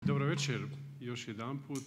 Dobro večer još jedanput.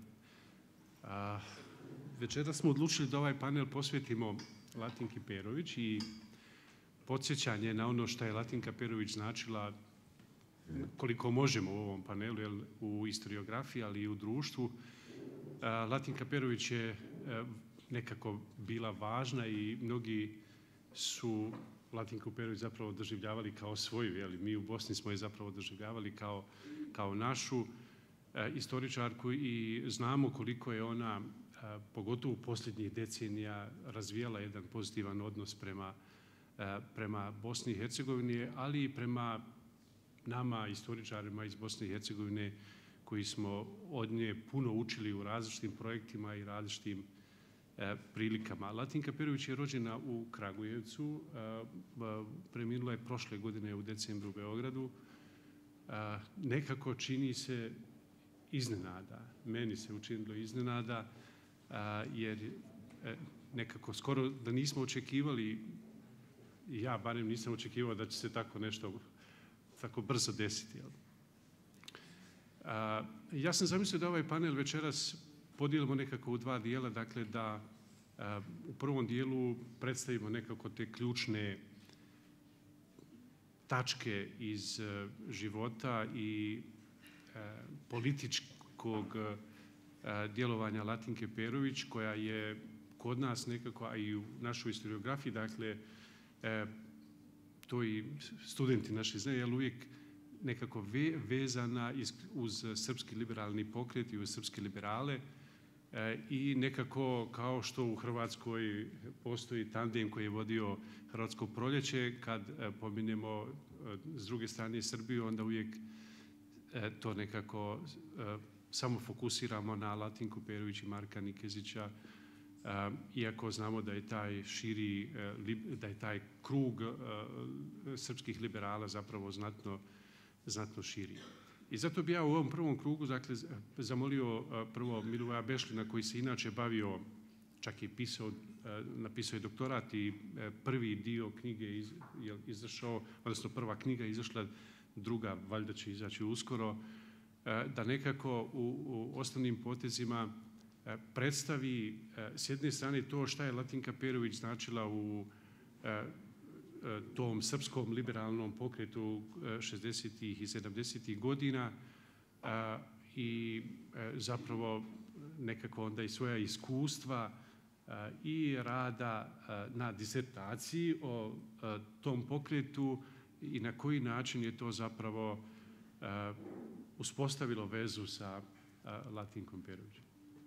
Večeras smo odlučili da ovaj panel posvetimo Latinki Perović i podsjećanje na ono što je Latinka Perović značila koliko možemo u ovom panelu, u historiografiji, ali i u društvu. Latinka Perović je nekako bila važna i mnogi su Latinku Perović zapravo doživljavali kao svoju. Mi u Bosni smo je zapravo doživljavali kao našu istoričarku i znamo koliko je ona, pogotovo u posljednjih decenija, razvijala jedan pozitivan odnos prema Bosni i Hercegovini, ali i prema nama, istoričarima iz Bosne i Hercegovine, koji smo od nje puno učili u različitim projektima i različitim prilikama. Latinka Perović je rođena u Kragujevcu, preminula je prošle godine u decembru u Beogradu. Nekako čini se iznenada, meni se učinilo iznenada, jer nekako skoro da nismo očekivali, ja barem nisam očekivao da će se tako nešto tako brzo desiti. Ja sam zamislio da ovaj panel večeras podijelimo nekako u dva dijela, dakle da u prvom dijelu predstavimo nekako te ključne tačke iz života i političkog djelovanja Latinke Perović, koja je kod nas nekako, a i u našoj historiografiji, dakle to i studenti naši znaju, jer uvijek nekako vezana uz srpski liberalni pokret i uz srpske liberale i nekako kao što u Hrvatskoj postoji tandem koji je vodio Hrvatsko proljeće, kad pominjemo s druge strane Srbiju, onda uvijek to nekako samo fokusiramo na Latinku Perović i Marka Nikezića, iako znamo da je taj širi, da je taj krug srpskih liberala zapravo znatno širi. I zato bi ja u ovom prvom krugu, dakle, zamolio prvo Milivoja Bešlina, koji se inače bavio, čak i napisao je doktorat i prvi dio knjige je izašao, odnosno prva knjiga je izašla, druga valjda će izaći uskoro, da nekako u osnovnim potezima predstavi s jedne strane to šta je Latinka Perović značila u tom srpskom liberalnom pokretu 60. i 70. godina i zapravo nekako onda i svoja iskustva i rada na disertaciji o tom pokretu i na koji način je to zapravo uspostavilo vezu sa Latinkom Perović.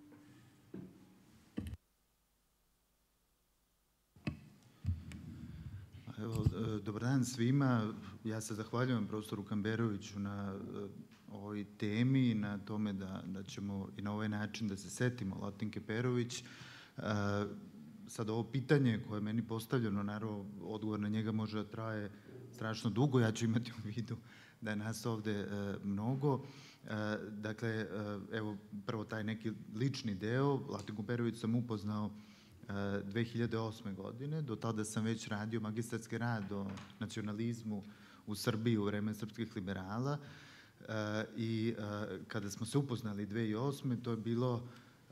Evo, dobar dan svima. Ja se zahvaljujem profesoru Kamberoviću na ovoj temi i na tome da ćemo i na ovaj način da se setimo Latinke Perović. Sad ovo pitanje koje je meni postavljeno, naravno odgovor na njega može da traje strašno dugo, ja ću imati u vidu da je nas ovde mnogo. Dakle, evo prvo taj neki lični deo. Latinku Perović sam upoznao 2008. godine. Do tada sam već radio magistarski rad o nacionalizmu u Srbiji u vreme srpskih liberala i kada smo se upoznali 2008. to je bilo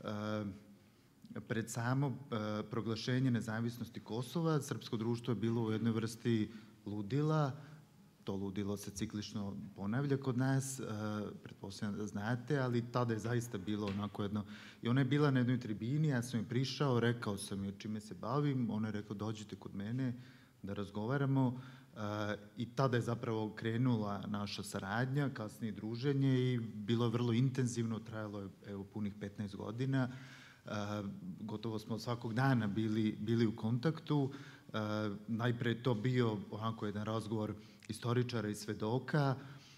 pred samo proglašenje nezavisnosti Kosova. Srpsko društvo je bilo u jednoj vrsti ludila. To ludilo se ciklično ponavlja kod nas, pretpostavljam da znate, ali tada je zaista bilo onako jedno... I ona je bila na jednoj tribini, ja sam joj prišao, rekao sam joj čime se bavim, ona je rekao dođite kod mene da razgovaramo i tada je zapravo krenula naša saradnja, kasnije druženje i bilo je vrlo intenzivno, trajalo je evo punih 15 godina. Gotovo smo svakog dana bili u kontaktu. Najpre je to bio onako jedan razgovor istoričara i svedoka.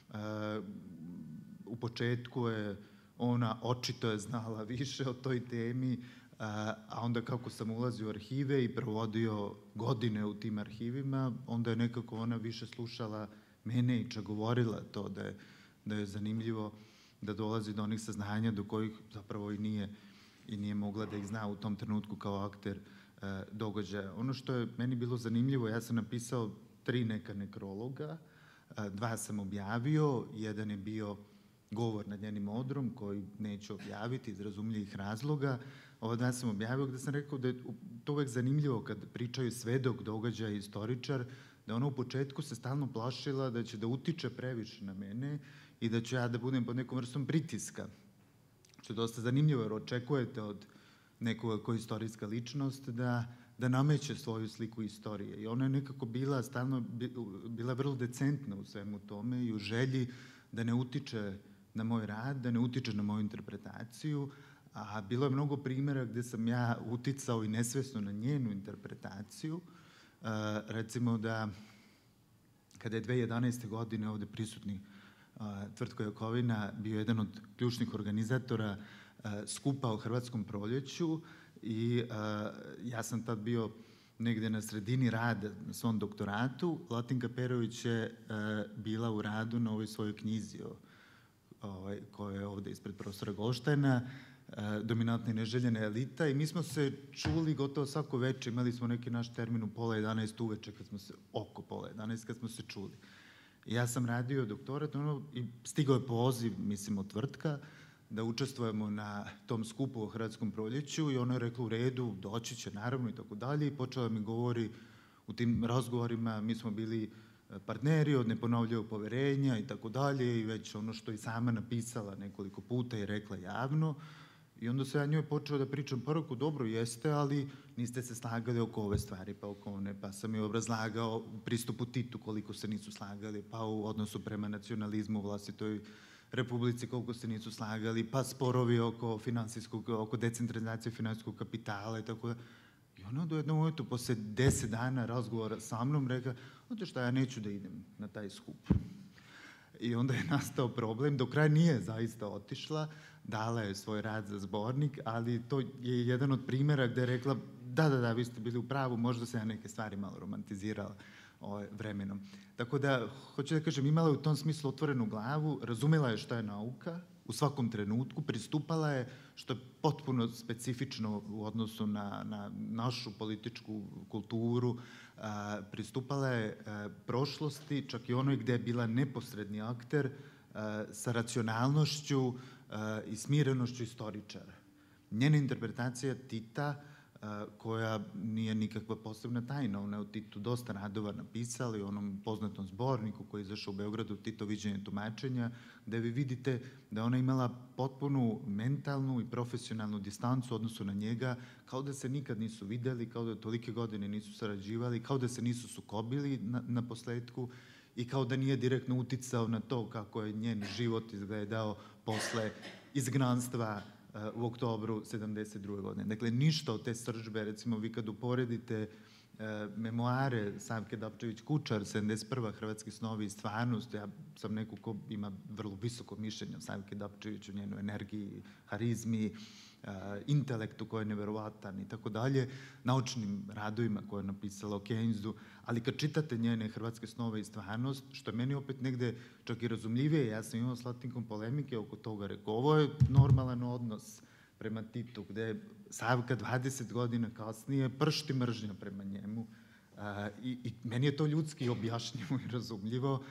U početku je ona očito je znala više o toj temi, a onda kako sam ulazio u arhive i provodio godine u tim arhivima, onda je nekako ona više slušala mene i čak govorila to da je zanimljivo da dolazi do onih saznanja do kojih zapravo i nije mogla da ih zna u tom trenutku kao akter događaja. Ono što je meni bilo zanimljivo, ja sam napisao 3 neka nekrologa, 2 sam objavio, jedan je bio govor nad njenim odrom koji neću objaviti iz razumljivih razloga. Ovo danas sam objavio gdje sam rekao da je to uvek zanimljivo kad pričaju svedok, događaj, istoričar, da ona u početku se stalno plašila da će da utiče previše na mene i da ću ja da budem pod nekom vrstom pritiska. Što je dosta zanimljivo jer očekujete od nekoga koji je istorijska ličnost da nameće svoju sliku istorije. I ona je nekako bila vrlo decentna u svemu tome i u želji da ne utiče na moj rad, da ne utiče na moju interpretaciju, a bilo je mnogo primjera gdje sam ja uticao i nesvjesno na njenu interpretaciju. Recimo da kada je 2011. godine ovdje prisutni Tvrtko Jakovina bio jedan od ključnih organizatora skupa o Hrvatskom proljeću i ja sam tad bio negdje na sredini rada na svom doktoratu. Latinka Perović je bila u radu na ovoj svojoj knjizi koja je ovdje ispred profesora Goldsteina, Dominantna i neželjena elita, i mi smo se čuli gotovo svako večer. Imali smo neki naš termin u 10:30 uveče, oko 10:30 kad smo se čuli. I ja sam radio doktorat i stigao je poziv, mislim, od Tvrtka da učestvujemo na tom skupu o Hrvatskom proljeću i ona je rekla u redu, doći će naravno i tako dalje, i počela mi govori u tim razgovorima. Mi smo bili partneri od neponovljivog poverenja i tako dalje, i već ono što je sama napisala nekoliko puta i rekla javno. I onda se ja njoj počeo da pričam poruku, dobro jeste, ali niste se slagali oko ove stvari, pa oko one, pa sam joj obrazlagao u pristupu Titu koliko se nisu slagali, pa u odnosu prema nacionalizmu u vlastitoj republici koliko se nisu slagali, pa sporovi oko decentralizacije finansijskog kapitala i tako da. I ona do jednog momentu, posle 10 dana razgovora sa mnom, rekla, znate šta, ja neću da idem na taj skup. I onda je nastao problem, do kraja nije zaista otišla, dala je svoj rad za zbornik, ali to je jedan od primjera gdje je rekla, da, vi ste bili u pravu, možda se ja neke stvari malo romantizirala vremenom. Tako da, hoću da kažem, imala je u tom smislu otvorenu glavu, razumela je šta je nauka u svakom trenutku, pristupala je, što je potpuno specifično u odnosu na našu političku kulturu, pristupala je prošlosti, čak i onoj gdje je bila neposredni akter, sa racionalnošću i smirenošću istoričara. Njena interpretacija Tita, koja nije nikakva posebna tajna, ona je o Titu dosta radova napisala i u onom poznatom zborniku koji je izašao u Beogradu, Tito viđenje tumačenja, gde vi vidite da ona imala potpunu mentalnu i profesionalnu distancu u odnosu na njega, kao da se nikad nisu videli, kao da tolike godine nisu sarađivali, kao da se nisu sukobili na posledku i kao da nije direktno uticao na to kako je njen život izgledao posle izgnanstva u oktobru 1972. godine. Dakle, ništa od te srdžbe, recimo vi kad uporedite memoare Savke Dapčević-Kučar, 71. Hrvatski snovi i stvarnost, ja sam neko ko ima vrlo visoko mišljenje o Savke Dapčević, o njenoj energiji, harizmi, intelektu koji je neverovatan i tako dalje, naučnim radovima koje je napisala o Keynesu, ali kad čitate njene Hrvatske snove i stvarnost, što je meni opet negde čak i razumljivije, ja sam imao s Latinkom polemike oko toga, rekao, ovo je normalan odnos prema Titu, gde Savka 20 godina kasnije pršti mržnja prema njemu, i meni je to ljudski objašnjivo i razumljivo,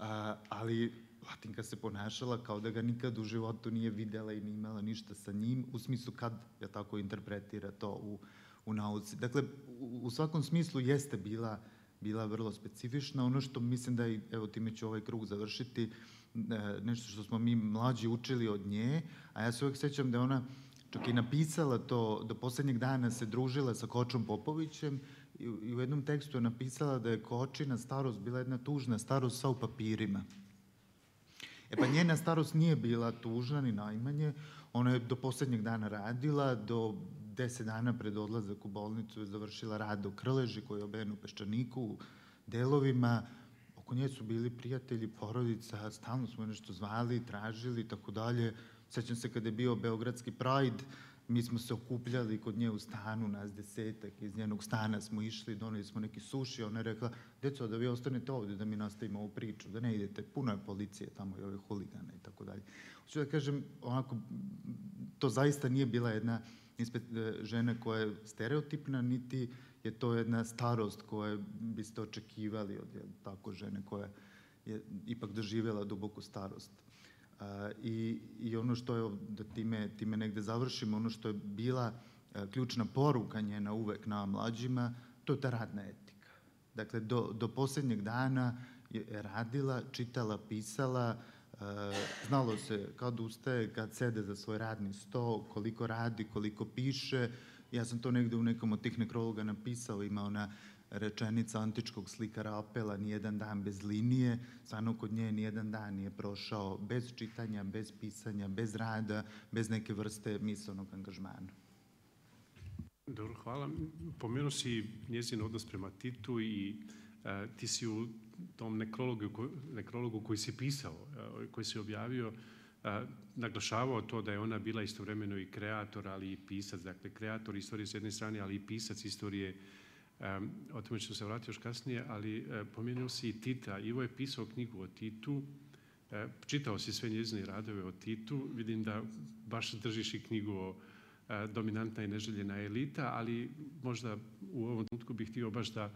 ali Latinka se ponašala kao da ga nikad u životu nije videla i nije imala ništa sa njim, u smislu kad ja tako interpretira to u nauci. Dakle, u svakom smislu jeste bila vrlo specifična. Ono što mislim da, evo time ću ovaj krug završiti, nešto što smo mi mlađi učili od nje, a ja se uvijek sjećam da ona čak i napisala to, do posljednjeg dana se družila sa Kočom Popovićem i u jednom tekstu je napisala da je Kočina starost bila jedna tužna starost sva u papirima. Pa njena starost nije bila tužna ni najmanje, ona je do posljednjeg dana radila, do 10 dana pred odlazak u bolnicu je završila rad u Krleži koji je oben u Peščaniku, u delovima. Oko nje su bili prijatelji, porodica, stalno smo nešto zvali, tražili i tako dalje. Sjećam se kada je bio Beogradski Pride, mi smo se okupljali kod nje u stanu, nas 10-ak, iz njenog stana smo išli, doneli smo neki suši, ona je rekla, deco, da vi ostanete ovdje, da mi nastavimo ovu priču, da ne idete, puno je policije tamo i ove huligane i tako dalje. Hoću da kažem, onako, to zaista nije bila jedna žena koja je stereotipna, niti je to jedna starost koju biste očekivali od tako žene koja je ipak doživjela duboku starost. I ono što je, da time negdje završimo, ono što je bila ključna poruka njena uvek na mlađima, to je ta radna etika. Dakle, do posljednjeg dana je radila, čitala, pisala, znalo se kad ustaje, kad sede za svoj radni sto, koliko radi, koliko piše. Ja sam to negdje u nekom od tih nekrologa napisao, ima ona rečenica antičkog slikara Apela, nijedan dan bez linije. Stvarno kod nje nijedan dan nije prošao bez čitanja, bez pisanja, bez rada, bez neke vrste misaonog angažmana. Dobro, hvala. Pomenuo si njezin odnos prema Titu i ti si u tom nekrologu koji si pisao, koji si objavio, naglašavao to da je ona bila istovremeno i kreator, ali i pisac. Dakle, kreator istorije s jedne strane, ali i pisac istorije. O tome ću se vratiti još kasnije, ali pomenuo si i Tita. Ivo je pisao knjigu o Titu, čitao si sve njezine radove o Titu, vidim da baš držiš i knjigu o Dominantna i neželjena elita, ali možda u ovom trenutku bih htio baš da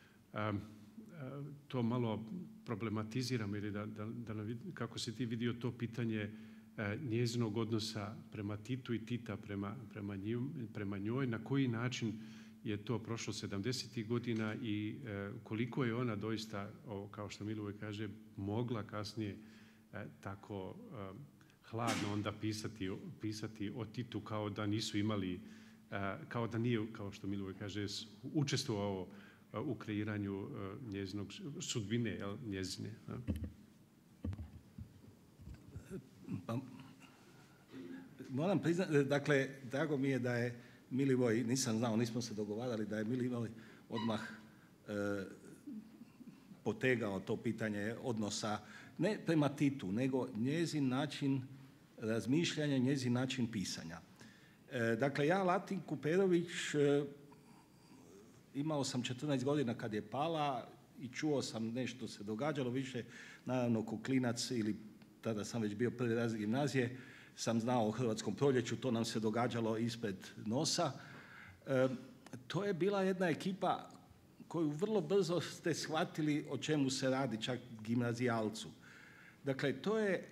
to malo problematiziramo ili kako si ti vidio to pitanje njezinog odnosa prema Titu i Tita prema njoj, na koji način je to prošlo 70. godina i koliko je ona doista, kao što Milivoj kaže, mogla kasnije tako hladno onda pisati o Titu kao da nisu imali, kao da nije, kao što Milivoj kaže, učestvovao u kreiranju njezinog sudbine, njezine. Pa, moram priznati, dakle, drago mi je da je Milivoj, nisam znao, nismo se dogovarali, da je Milivoj odmah potegao to pitanje odnosa ne prema Titu, nego njezin način razmišljanja, njezin način pisanja. Dakle, ja Latinku Perović imao sam 14 godina kad je pala i čuo sam nešto se događalo, više naravno ko klinac ili tada sam već bio prvi razred gimnazije, sam znao o Hrvatskom proljeću, to nam se događalo ispred nosa. To je bila jedna ekipa koju vrlo brzo ste shvatili o čemu se radi, čak gimnazijalcu. Dakle, to je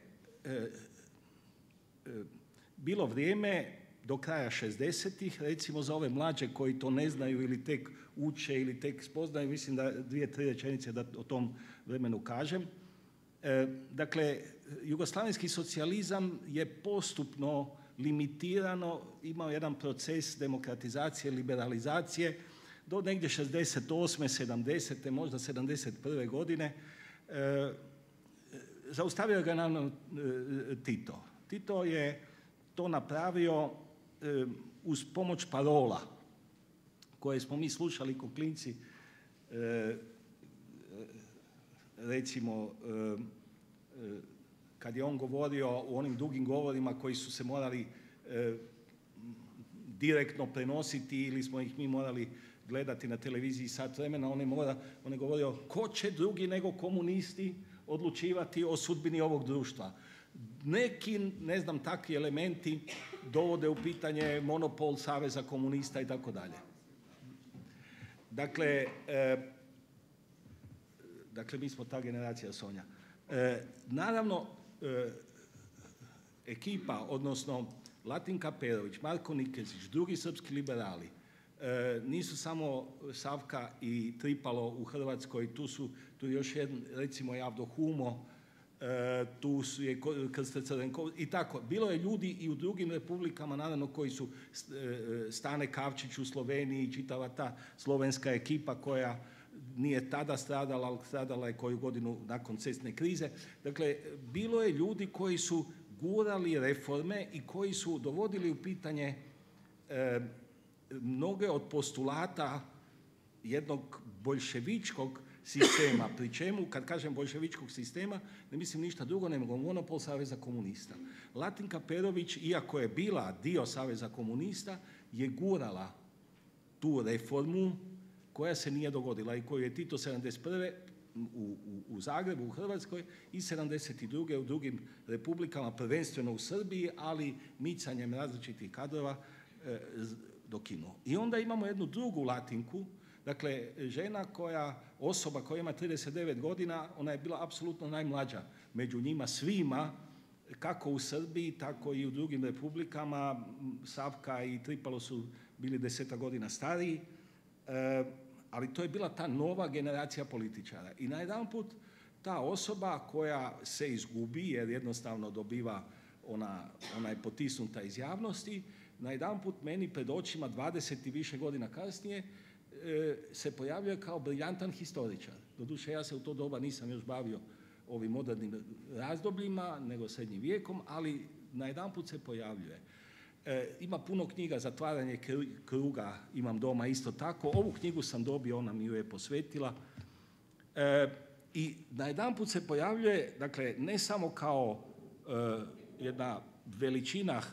bilo vrijeme do kraja 60-ih, recimo za ove mlađe koji to ne znaju ili tek uče ili tek spoznaju, mislim da 2-3 rečenice da o tom vremenu kažem. Dakle, jugoslavenski socijalizam je postupno limitirano, imao jedan proces demokratizacije, liberalizacije do negdje 68. 70. možda 71. godine. Zaustavio ga naravno Tito. Tito je to napravio uz pomoć parola koje smo mi slušali ko klinci, recimo kad je on govorio u onim dugim govorima koji su se morali direktno prenositi ili smo ih mi morali gledati na televiziji sat vremena, on je govorio ko će drugi nego komunisti odlučivati o sudbini ovog društva. Neki, ne znam, takvi elementi dovode u pitanje monopol Saveza komunista i tako dalje. Dakle, mi smo ta generacija Sonja. Naravno, ekipa, odnosno Latinka Perović, Marko Nikezić, drugi srpski liberali, nisu samo Savka i Tripalo u Hrvatskoj, tu je još jedan, recimo Javdo Humo, tu je Krste Crvenko i tako. Bilo je ljudi i u drugim republikama, naravno, koji su Stane Kavčić u Sloveniji, čitava ta slovenska ekipa koja nije tada stradala, ali stradala je koju godinu nakon cestne krize. Dakle, bilo je ljudi koji su gurali reforme i koji su dovodili u pitanje mnoge od postulata jednog boljševičkog sistema, pri čemu, kad kažem boljševičkog sistema, ne mislim ništa drugo nego monopol Saveza komunista. Latinka Perović, iako je bila dio Saveza komunista, je gurala tu reformu koja se nije dogodila i koju je Tito 71. u Zagrebu, u Hrvatskoj, i 72. u drugim republikama, prvenstveno u Srbiji, ali micanjem različitih kadrova dokinuo. I onda imamo jednu drugu Latinku, dakle, osoba koja ima 39 godina, ona je bila apsolutno najmlađa među njima svima, kako u Srbiji, tako i u drugim republikama. Savka i Tripalo su bili 10 godina stariji, ali to je bila ta nova generacija političara. I najedanput ta osoba koja se izgubi jer jednostavno dobiva, ona je potisnuta iz javnosti, najedanput meni pred očima 20 i više godina kasnije se pojavljuje kao briljantan historičar. Doduše ja se u to doba nisam još bavio ovim modernim razdobljima, nego srednjim vijekom, ali najedanput se pojavljuje. Ima puno knjiga, Zatvaranje kruga imam doma isto tako. Ovu knjigu sam dobio, ona mi ju je posvetila. I najedanput se pojavljuje, dakle, ne samo kao jedna veličina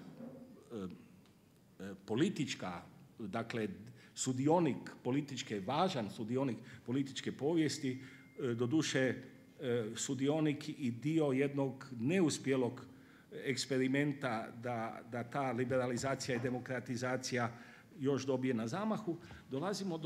politička, dakle, sudionik političke, važan sudionik političke povijesti, doduše sudionik i dio jednog neuspjelog eksperimenta da ta liberalizacija i demokratizacija još dobije na zamahu, dolazimo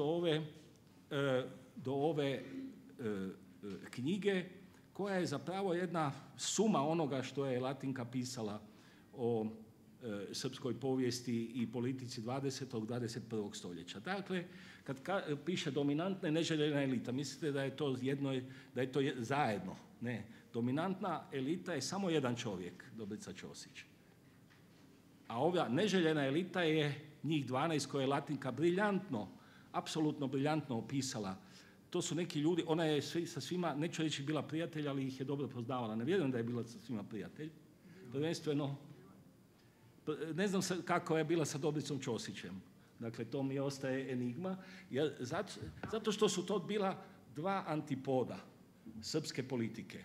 do ove knjige koja je zapravo jedna suma onoga što je Latinka pisala o srpskoj povijesti i politici 20. i 21. stoljeća. Dakle, kad piše dominantna i neželjena elita, mislite da je to zajedno? Ne. Dominantna elita je samo jedan čovjek, Dobrica Ćosić. A ova neželjena elita je njih 12 koje je Latinka briljantno, apsolutno briljantno opisala. To su neki ljudi, ona je sa svima, neću reći bila prijatelj, ali ih je dobro poznavala. Ne vjerujem da je bila sa svima prijatelj. Prvenstveno, ne znam kako je bila sa Dobricom Ćosićem. Dakle, to mi ostaje enigma. Jer zato što su to bila dva antipoda srpske politike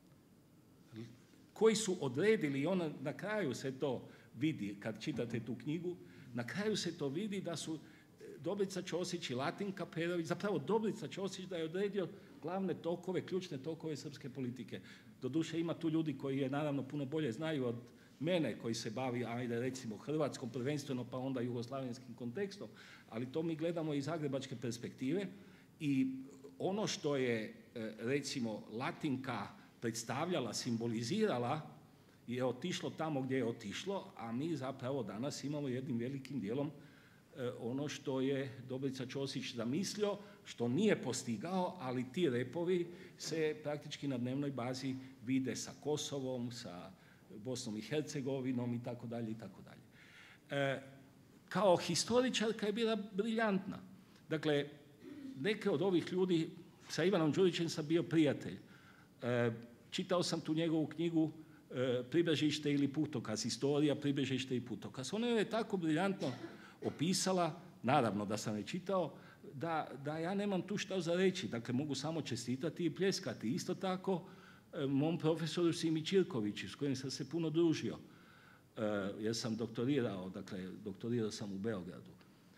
koji su odredili, i ona na kraju se to vidi kad čitate tu knjigu, na kraju se to vidi da su Dobrica Ćosić i Latinka Perović, zapravo Dobrica Ćosić da je odredio glavne tokove, ključne tokove srpske politike. Doduše ima tu ljudi koji je naravno puno bolje znaju od mene koji se bavi, ajde recimo Hrvatskom prvenstveno pa onda jugoslavenskim kontekstom, ali to mi gledamo iz zagrebačke perspektive i ono što je recimo Latinka predstavljala, simbolizirala je otišlo tamo gdje je otišlo, a mi zapravo danas imamo jednim velikim dijelom ono što je Dobrica Ćosić zamislio, što nije postigao, ali ti repovi se praktički na dnevnoj bazi vide sa Kosovom, sa Bosnom i Hercegovinom i tako dalje i tako dalje. Kao historičarka je bila briljantna. Dakle, neke od ovih ljudi, sa Ivanom Đurićem sam bio prijatelj. Čitao sam tu njegovu knjigu Pribežište ili putokaz, historija, pribežište i putokaz. Ona je tako briljantno opisala, naravno da sam je čitao, da ja nemam tu šta za reći. Dakle, mogu samo čestitati i pljeskati. Isto tako mom profesoru Simi Ćirkoviću, s kojim sam se puno družio, jer sam doktorirao sam u Beogradu.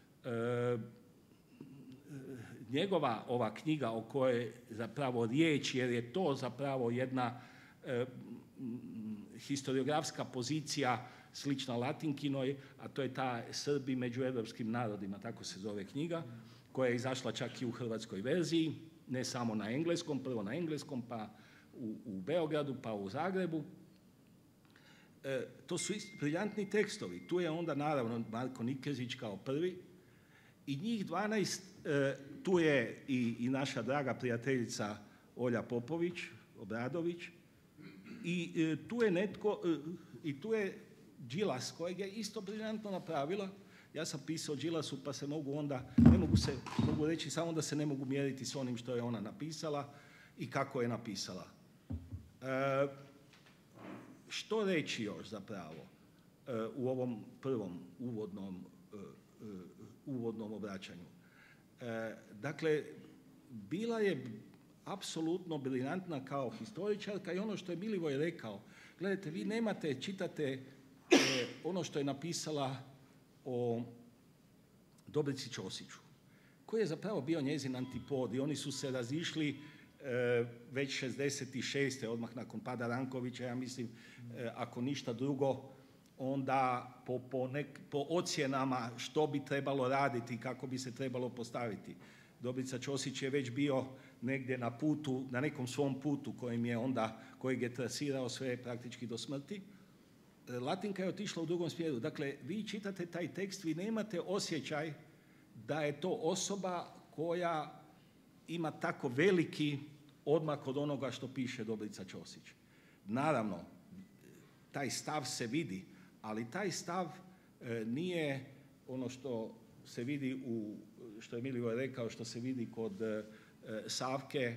Njegova ova knjiga o kojoj je zapravo riječ, jer je to zapravo jedna historiografska pozicija slična Latinkinoj, a to je ta Srbi među europskim narodima, tako se zove knjiga, koja je izašla čak i u hrvatskoj verziji, ne samo na engleskom, prvo na engleskom, pa u Beogradu, pa u Zagrebu. To su briljantni tekstovi. Tu je onda naravno Marko Nikezić kao prvi i njih 12, tu je i naša draga prijateljica Olja Popović, Obradović, i tu je netko, i tu je Đilas kojeg je isto briljantno napravila. Ja sam pisao Đilasu pa se mogu onda, mogu reći samo da se ne mogu mjeriti s onim što je ona napisala i kako je napisala. Što reći još zapravo u ovom prvom uvodnom obraćanju? Dakle, bila je apsolutno briljantna kao historičarka i ono što je Milivoj rekao, gledajte, vi nemate, čitate ono što je napisala o Dobrici Ćosiću, koji je zapravo bio njezin antipod i oni su se razišli već 66. odmah nakon pada Rankovića, ja mislim, ako ništa drugo, onda po ocjenama što bi trebalo raditi, kako bi se trebalo postaviti. Dobrica Ćosić je već bio negdje na putu, na nekom svom putu kojeg je trasirao sve praktički do smrti. Latinka je otišla u drugom smjeru. Dakle, vi čitate taj tekst, vi nemate osjećaj da je to osoba koja ima tako veliki odmak od onoga što piše Dobrica Ćosić. Naravno, taj stav se vidi, ali taj stav nije ono što se vidi što je Milivoj rekao, što se vidi kod Savke,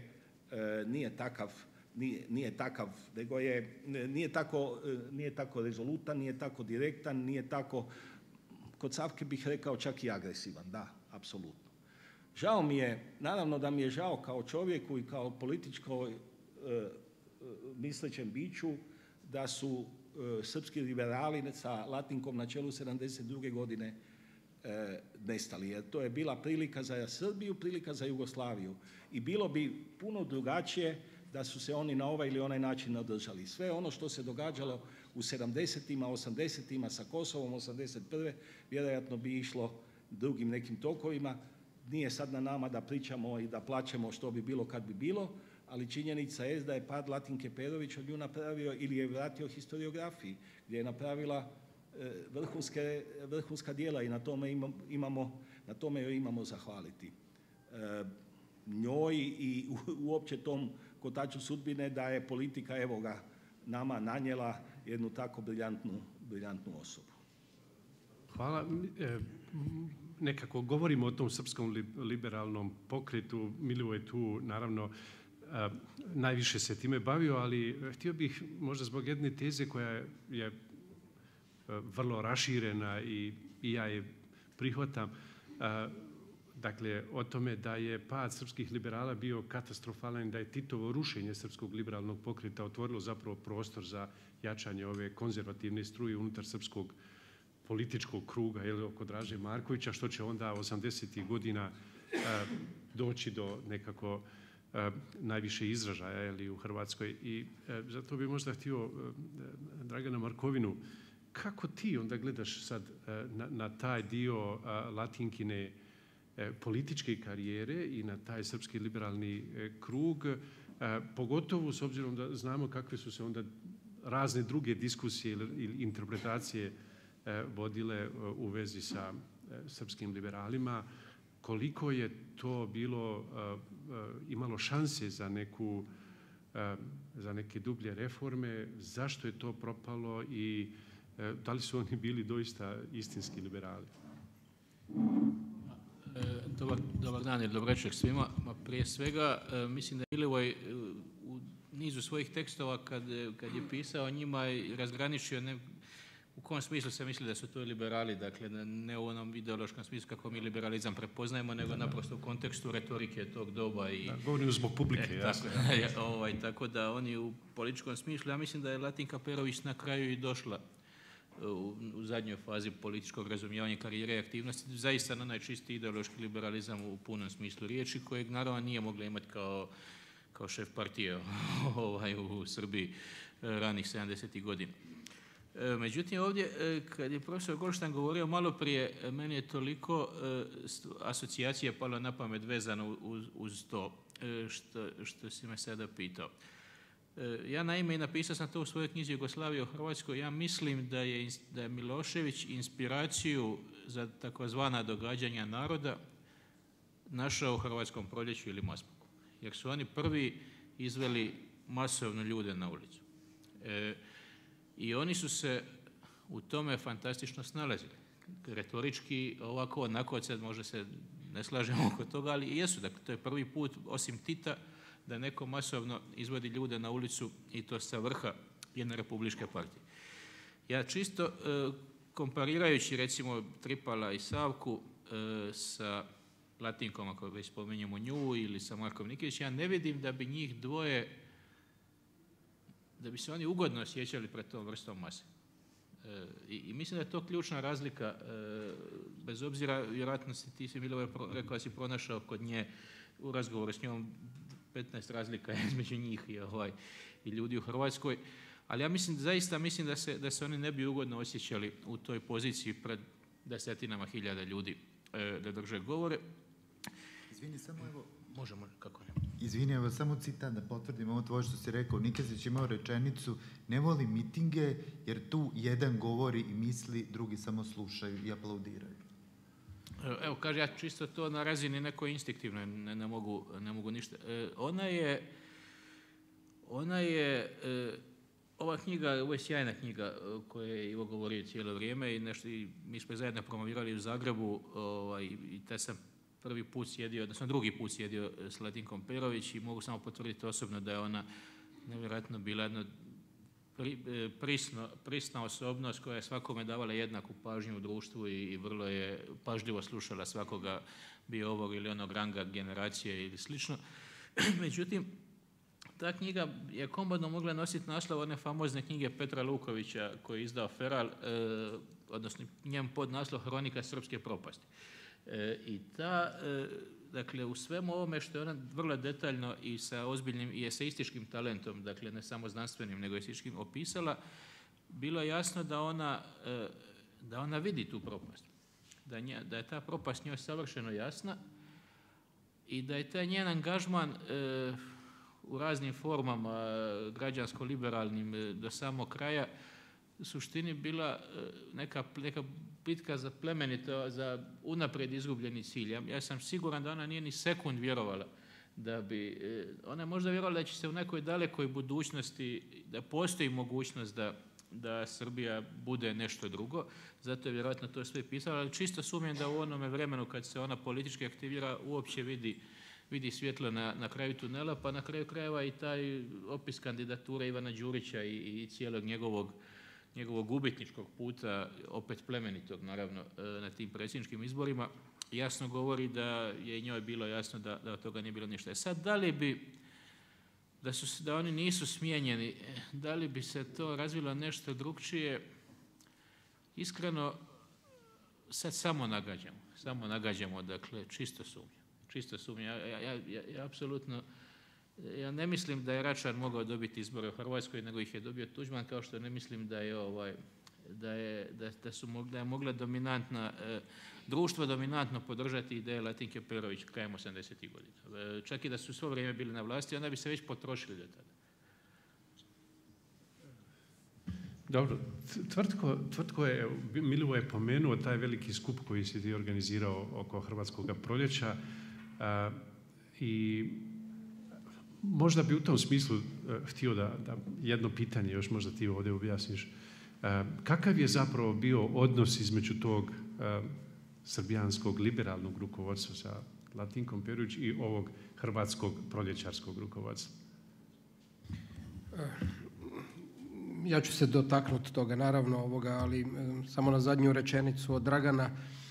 nije takav, nego nije tako rezolutan, nije tako direktan, nije tako, kod Savke bih rekao čak i agresivan, da, apsolutno. Žao mi je, naravno da mi je žao kao čovjeku i kao političko mislećem biću da su srpski liberali sa Latinkom na čelu 72. godine nestali, jer to je bila prilika za Srbiju, prilika za Jugoslaviju i bilo bi puno drugačije da su se oni na ovaj ili onaj način održali. Sve ono što se događalo u 70-ima, 80-ima sa Kosovom, 81. vjerojatno bi išlo drugim nekim tokovima. Nije sad na nama da pričamo i da plačemo što bi bilo kad bi bilo, ali činjenica je da je pad Latinke Perović od nju napravio ili je vratio historiografiji, gdje je napravila vrhunska djela i na tome joj imamo zahvaliti. Njoj i uopće tom kotaču sudbine da je politika evo ga nama nanijela jednu tako briljantnu osobu. Hvala. Nekako govorimo o tom srpskom liberalnom pokretu. Milivoj tu naravno najviše se time bavio, ali htio bih možda zbog jedne teze koja je vrlo raširena i ja je prihvatam, dakle o tome da je pad srpskih liberala bio katastrofalan, da je Titovo rušenje srpskog liberalnog pokreta otvorilo zapravo prostor za jačanje ove konzervativne struje unutar srpskog političkog kruga oko Draže Markovića, što će onda 80. godina doći do nekako najviše izražaja u Hrvatskoj. I zato bi možda htio Dragana Markovinu, kako ti onda gledaš sad na taj dio Latinkine političke karijere i na taj srpski liberalni krug, pogotovo s obzirom da znamo kakve su se onda razne druge diskusije ili interpretacije vodile u vezi sa srpskim liberalima, koliko je to bilo imalo šanse za neke dublje reforme, zašto je to propalo i da li su oni bili doista istinski liberali? Dobar dan ili dobro večer svima. Prije svega mislim da je Milivoj u nizu svojih tekstova kad je pisao o njima razgraničio u kom smislu se misli da su to liberali, dakle ne u onom ideološkom smislu kako mi liberalizam prepoznajemo, nego naprosto u kontekstu retorike tog doba. Govorim zbog publike, jasno. Tako da oni u političkom smislu, ja mislim da je Latinka Perović na kraju i došla u zadnjoj fazi političkog razumijevanja karijere i aktivnosti, zaista na onaj čisti ideološki liberalizam u punom smislu riječi, kojeg naravno nije mogla imati kao šef partije u Srbiji ranih 70. godina. Međutim, ovdje kad je profesor Goldstein govorio malo prije, meni je toliko asocijacija palo na pamet vezano uz to što si me sada pitao. Ja naime i napisao sam to u svojoj knjizi Jugoslavija u Hrvatskoj. Ja mislim da je Milošević inspiraciju za takozvana događanja naroda našao u Hrvatskom proljeću ili Masmaku. Jer su oni prvi izveli masovno ljude na ulicu. I oni su se u tome fantastično snalazili. Retorički, ovako, onako, sad možda se ne slažemo oko toga, ali jesu. Dakle, to je prvi put, osim Tita, da neko masovno izvodi ljude na ulicu i to sa vrha jedne republičke partije. Ja čisto komparirajući recimo Tripala i Savku sa Latinkom, ako već spomenjemo nju, ili sa Markom Nikolićem, ja ne vidim da bi njih dvoje, da bi se oni ugodno osjećali pred tom vrstom mase. I mislim da je to ključna razlika, bez obzira, vjerojatno ti si Milivoj rekao da si pronašao kod nje u razgovoru s njom 15 razlika između njih i ljudi u Hrvatskoj, ali ja zaista mislim da se oni ne bi ugodno osjećali u toj poziciji pred desetinama hiljada ljudi da drže govore. Izvini, samo evo, Možemo, kako ne. Izvini, evo samo citat da potvrdim ovo tvoje što si rekao. Nikezić imao rečenicu: ne voli mitinge jer tu jedan govori i misli, drugi samo slušaju i aplaudiraju. Evo, kaže, ja čisto to na razini nekoj instinktivnoj ne mogu ništa. Ova knjiga, ovo je sjajna knjiga o kojoj je Ivo govorio cijelo vrijeme i nešto, i mi smo zajedno promovirali u Zagrebu i taj sam prvi put sjedio, odnosno drugi put sjedio s Latinkom Perović i mogu samo potvrditi osobno da je ona nevjerojatno bila jedna prisna osobnost koja je svakome davala jednaku pažnju u društvu i vrlo je pažljivo slušala svakoga, bio ovog ili onog ranga, generacije ili slično. Međutim, ta knjiga je komodno mogla nositi naslov one famozne knjige Petra Lukovića koji je izdao Feral, odnosno njem podnaslov Hronika srpske propasti. I dakle, u svemu ovome što je ona vrlo detaljno i sa ozbiljnim i eseističkim talentom, dakle ne samo znanstvenim nego eseističkim opisala, bilo je jasno da ona vidi tu propast. Da je ta propast njoj savršeno jasna i da je taj njen angažman u raznim formama građansko-liberalnim do samog kraja u suštini bila neka bitka za plemenito, za unaprijed izgubljeni cilj. Ja sam siguran da ona nije ni sekund vjerovala da bi, ona je možda vjerovala da će se u nekoj dalekoj budućnosti, da postoji mogućnost da Srbija bude nešto drugo, zato je vjerojatno to sve pisala, ali čisto sumnjam da u onome vremenu kad se ona politički aktivira uopće vidi svjetlo na kraju tunela, pa na kraju krajeva i taj opis kandidature Ivana Đurića i cijelog njegovog gubitničkog puta, opet plemenitog naravno, na tim predsjedničkim izborima, jasno govori da je njoj bilo jasno da od toga nije bilo ništa. Sad, da li bi, da oni nisu smijenjeni, da li bi se to razvilo nešto drukčije, iskreno sad samo nagađamo, dakle čisto sumnja. Ja apsolutno, ja ne mislim da je Račan mogao dobiti izbore u Hrvatskoj, nego ih je dobio Tuđman, kao što ne mislim da je mogla društvo dominantno podržati ideje Latinke Perović krajem 80-ih godina. Čak i da su svo vrijeme bili na vlasti, onda bi se već potrošili do tada. Dobro, Tvrtko je, Milivo je pomenuo taj veliki skup koji si ti organizirao oko Hrvatskoga proljeća i možda bi u tom smislu htio da jedno pitanje još možda ti ovdje objasniš. Kakav je zapravo bio odnos između tog srbijanskog liberalnog rukovodstva sa Latinkom Perović i ovog hrvatskog proljećarskog rukovodstva? Ja ću se dotaknuti toga naravno, ali samo na zadnju rečenicu od Dragana.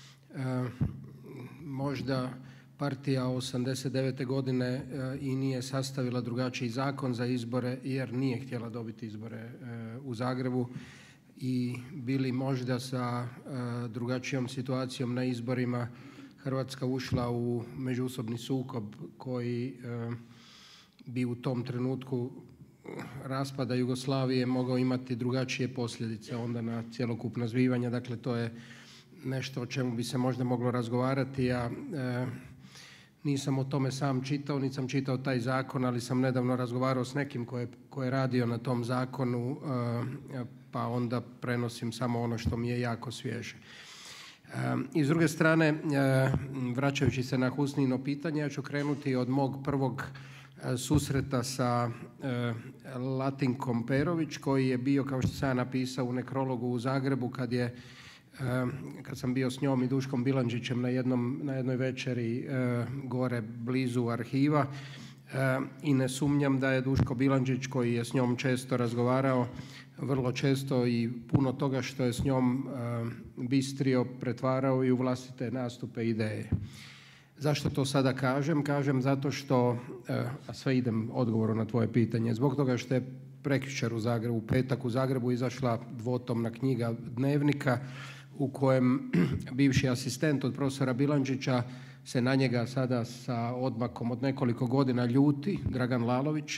Možda partija 89. godine i nije sastavila drugačiji zakon za izbore jer nije htjela dobiti izbore u Zagrebu i bili možda sa drugačijom situacijom na izborima Hrvatska ušla u međusobni sukob koji bi u tom trenutku raspada Jugoslavije mogao imati drugačije posljedice onda na cjelokupna zbivanja. Dakle, to je nešto o čemu bi se možda moglo razgovarati. Ja nisam o tome sam čitao, niti sam čitao taj zakon, ali sam nedavno razgovarao s nekim ko je radio na tom zakonu, pa onda prenosim samo ono što mi je jako svježe. I s druge strane, vraćajući se na Husnino pitanje, ja ću krenuti od mog prvog susreta sa Latinkom Perović, koji je bio, kao što sam ja napisao u nekrologu u Zagrebu, kad sam bio s njom i Duškom Bilandžićem na jednoj večeri gore blizu arhiva. I ne sumnjam da je Duško Bilandžić, koji je s njom često razgovarao, vrlo često i puno toga što je s njom bistrio pretvarao i u vlastite nastupe i ideje. Zašto to sada kažem? Kažem zato što, a sve idem odgovoru na tvoje pitanje, zbog toga što je prekjučer u Zagrebu, petak u Zagrebu izašla dvotomna knjiga Dnevnika u kojem bivši asistent od profesora Bilandžića se na njega sada sa odmakom od nekoliko godina ljuti, Dragan Lalović,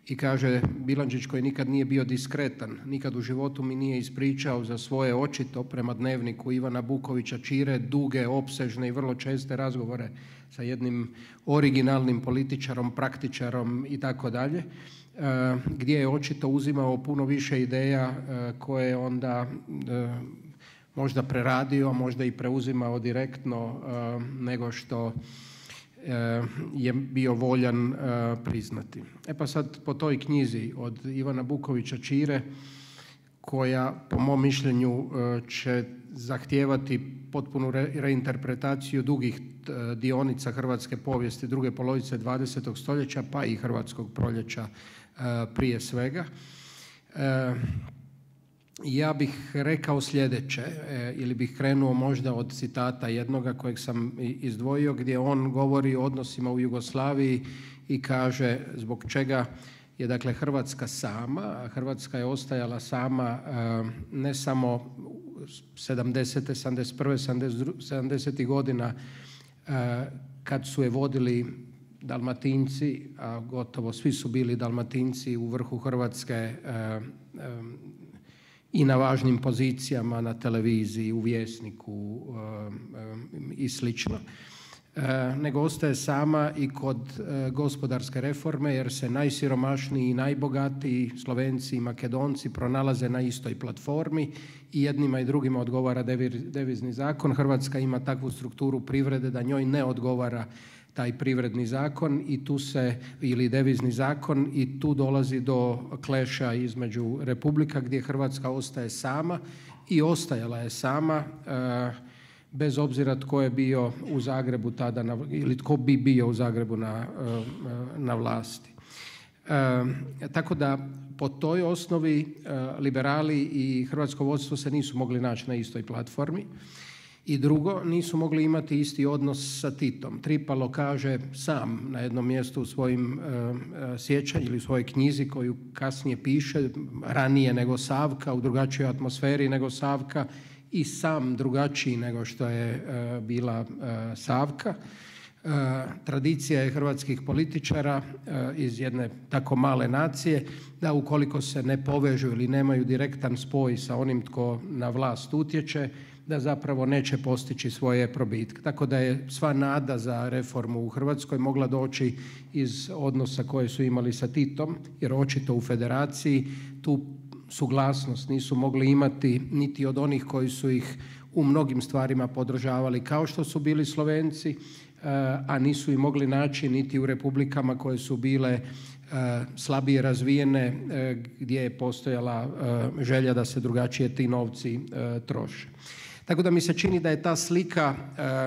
I kaže Bilandžić, koji nikad nije bio diskretan, nikad u životu mi nije ispričao za svoje očito prema dnevniku Ivana Bukovića Čire duge, opsežne i vrlo česte razgovore sa jednim originalnim političarom, praktičarom i tako dalje, gdje je očito uzimao puno više ideja koje je onda možda preradio, a možda i preuzimao direktno nego što je bio voljan priznati. E pa sad po toj knjizi od Ivana Bukovića Čire, koja po mom mišljenju će zahtijevati potpunu reinterpretaciju dugih dionica hrvatske povijesti druge polovice 20. stoljeća, pa i hrvatskog proljeća prije svega. Ja bih rekao sljedeće, ili bih krenuo možda od citata jednoga kojeg sam izdvojio, gdje on govori o odnosima u Jugoslaviji i kaže zbog čega je dakle Hrvatska sama, a Hrvatska je ostajala sama ne samo 70. 71. 70. godina kad su je vodili Dalmatinci, a gotovo svi su bili Dalmatinci u vrhu Hrvatske i na važnim pozicijama na televiziji, u Vjesniku i slično, nego ostaje sama i kod gospodarske reforme, jer se najsiromašniji i najbogatiji Slovenci i Makedonci pronalaze na istoj platformi i jednima i drugima odgovara devizni zakon. Hrvatska ima takvu strukturu privrede da njoj ne odgovara taj privredni zakon i tu se, ili devizni zakon, i tu dolazi do kleša između republika gdje Hrvatska ostaje sama i ostajala je sama bez obzira tko je bio u Zagrebu tada ili tko bi bio u Zagrebu na vlasti. Tako da po toj osnovi liberali i hrvatsko vodstvo se nisu mogli naći na istoj platformi. I drugo, nisu mogli imati isti odnos sa Titom. Tripalo kaže sam na jednom mjestu u svojim sjećanju ili u svojoj knjizi koju kasnije piše, ranije nego Savka, u drugačijoj atmosferi nego Savka i sam drugačiji nego što je bila Savka. Tradicija je hrvatskih političara iz jedne tako male nacije da ukoliko se ne povežu ili nemaju direktan spoj sa onim tko na vlast utječe, da zapravo neće postići svoje probitke. Tako da je sva nada za reformu u Hrvatskoj mogla doći iz odnosa koje su imali sa Titom, jer očito u federaciji tu suglasnost nisu mogli imati niti od onih koji su ih u mnogim stvarima podržavali kao što su bili Slovenci, a nisu i mogli naći niti u republikama koje su bile slabije razvijene, gdje je postojala želja da se drugačije ti novci troše. Tako da mi se čini da je ta slika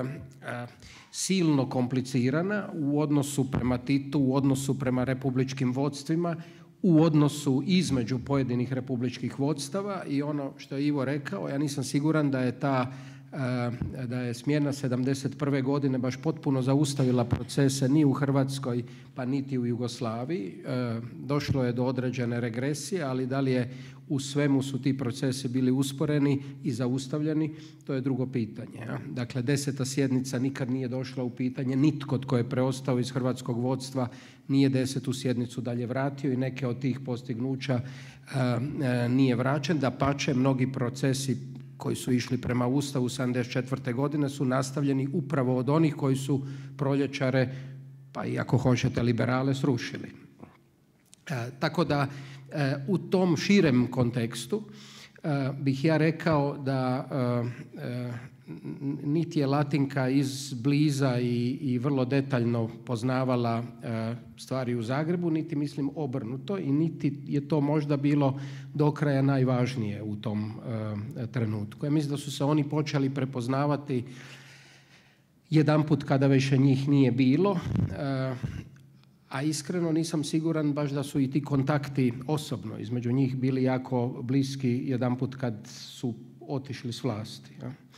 silno komplicirana u odnosu prema Titu, u odnosu prema republičkim vodstvima, u odnosu između pojedinih republičkih vodstava i ono što je Ivo rekao, ja nisam siguran da je smjena 71. godine baš potpuno zaustavila procese ni u Hrvatskoj pa niti u Jugoslaviji. Došlo je do određene regresije, ali da li je u svemu su ti procesi bili usporeni i zaustavljeni, to je drugo pitanje. Dakle, 10. sjednica nikad nije došla u pitanje, nitko tko je preostao iz hrvatskog vodstva nije 10. sjednicu dalje vratio i neke od tih postignuća nije vraćen. Dapače, mnogi procesi koji su išli prema Ustavu 74. godine su nastavljeni upravo od onih koji su proljećare, pa i ako hoćete liberale, srušili. Tako da u tom širem kontekstu bih ja rekao da niti je Latinka izbliza i vrlo detaljno poznavala stvari u Zagrebu, niti mislim obrnuto i niti je to možda bilo do kraja najvažnije u tom trenutku. Ja mislim da su se oni počeli prepoznavati jedanput kada više njih nije bilo, a iskreno nisam siguran baš da su i ti kontakti osobno između njih bili jako bliski jedanput kad su otišli s vlasti.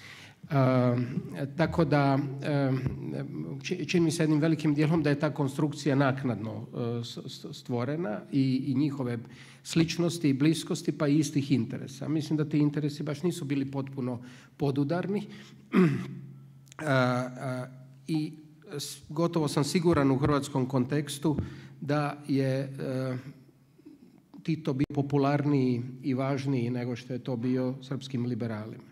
Tako da čini mi se jednim velikim dijelom da je ta konstrukcija naknadno stvorena i njihove sličnosti i bliskosti pa i istih interesa. Mislim da ti interesi baš nisu bili potpuno podudarni i gotovo sam siguran u hrvatskom kontekstu da je Tito bio popularniji i važniji nego što je to bio srpskim liberalima.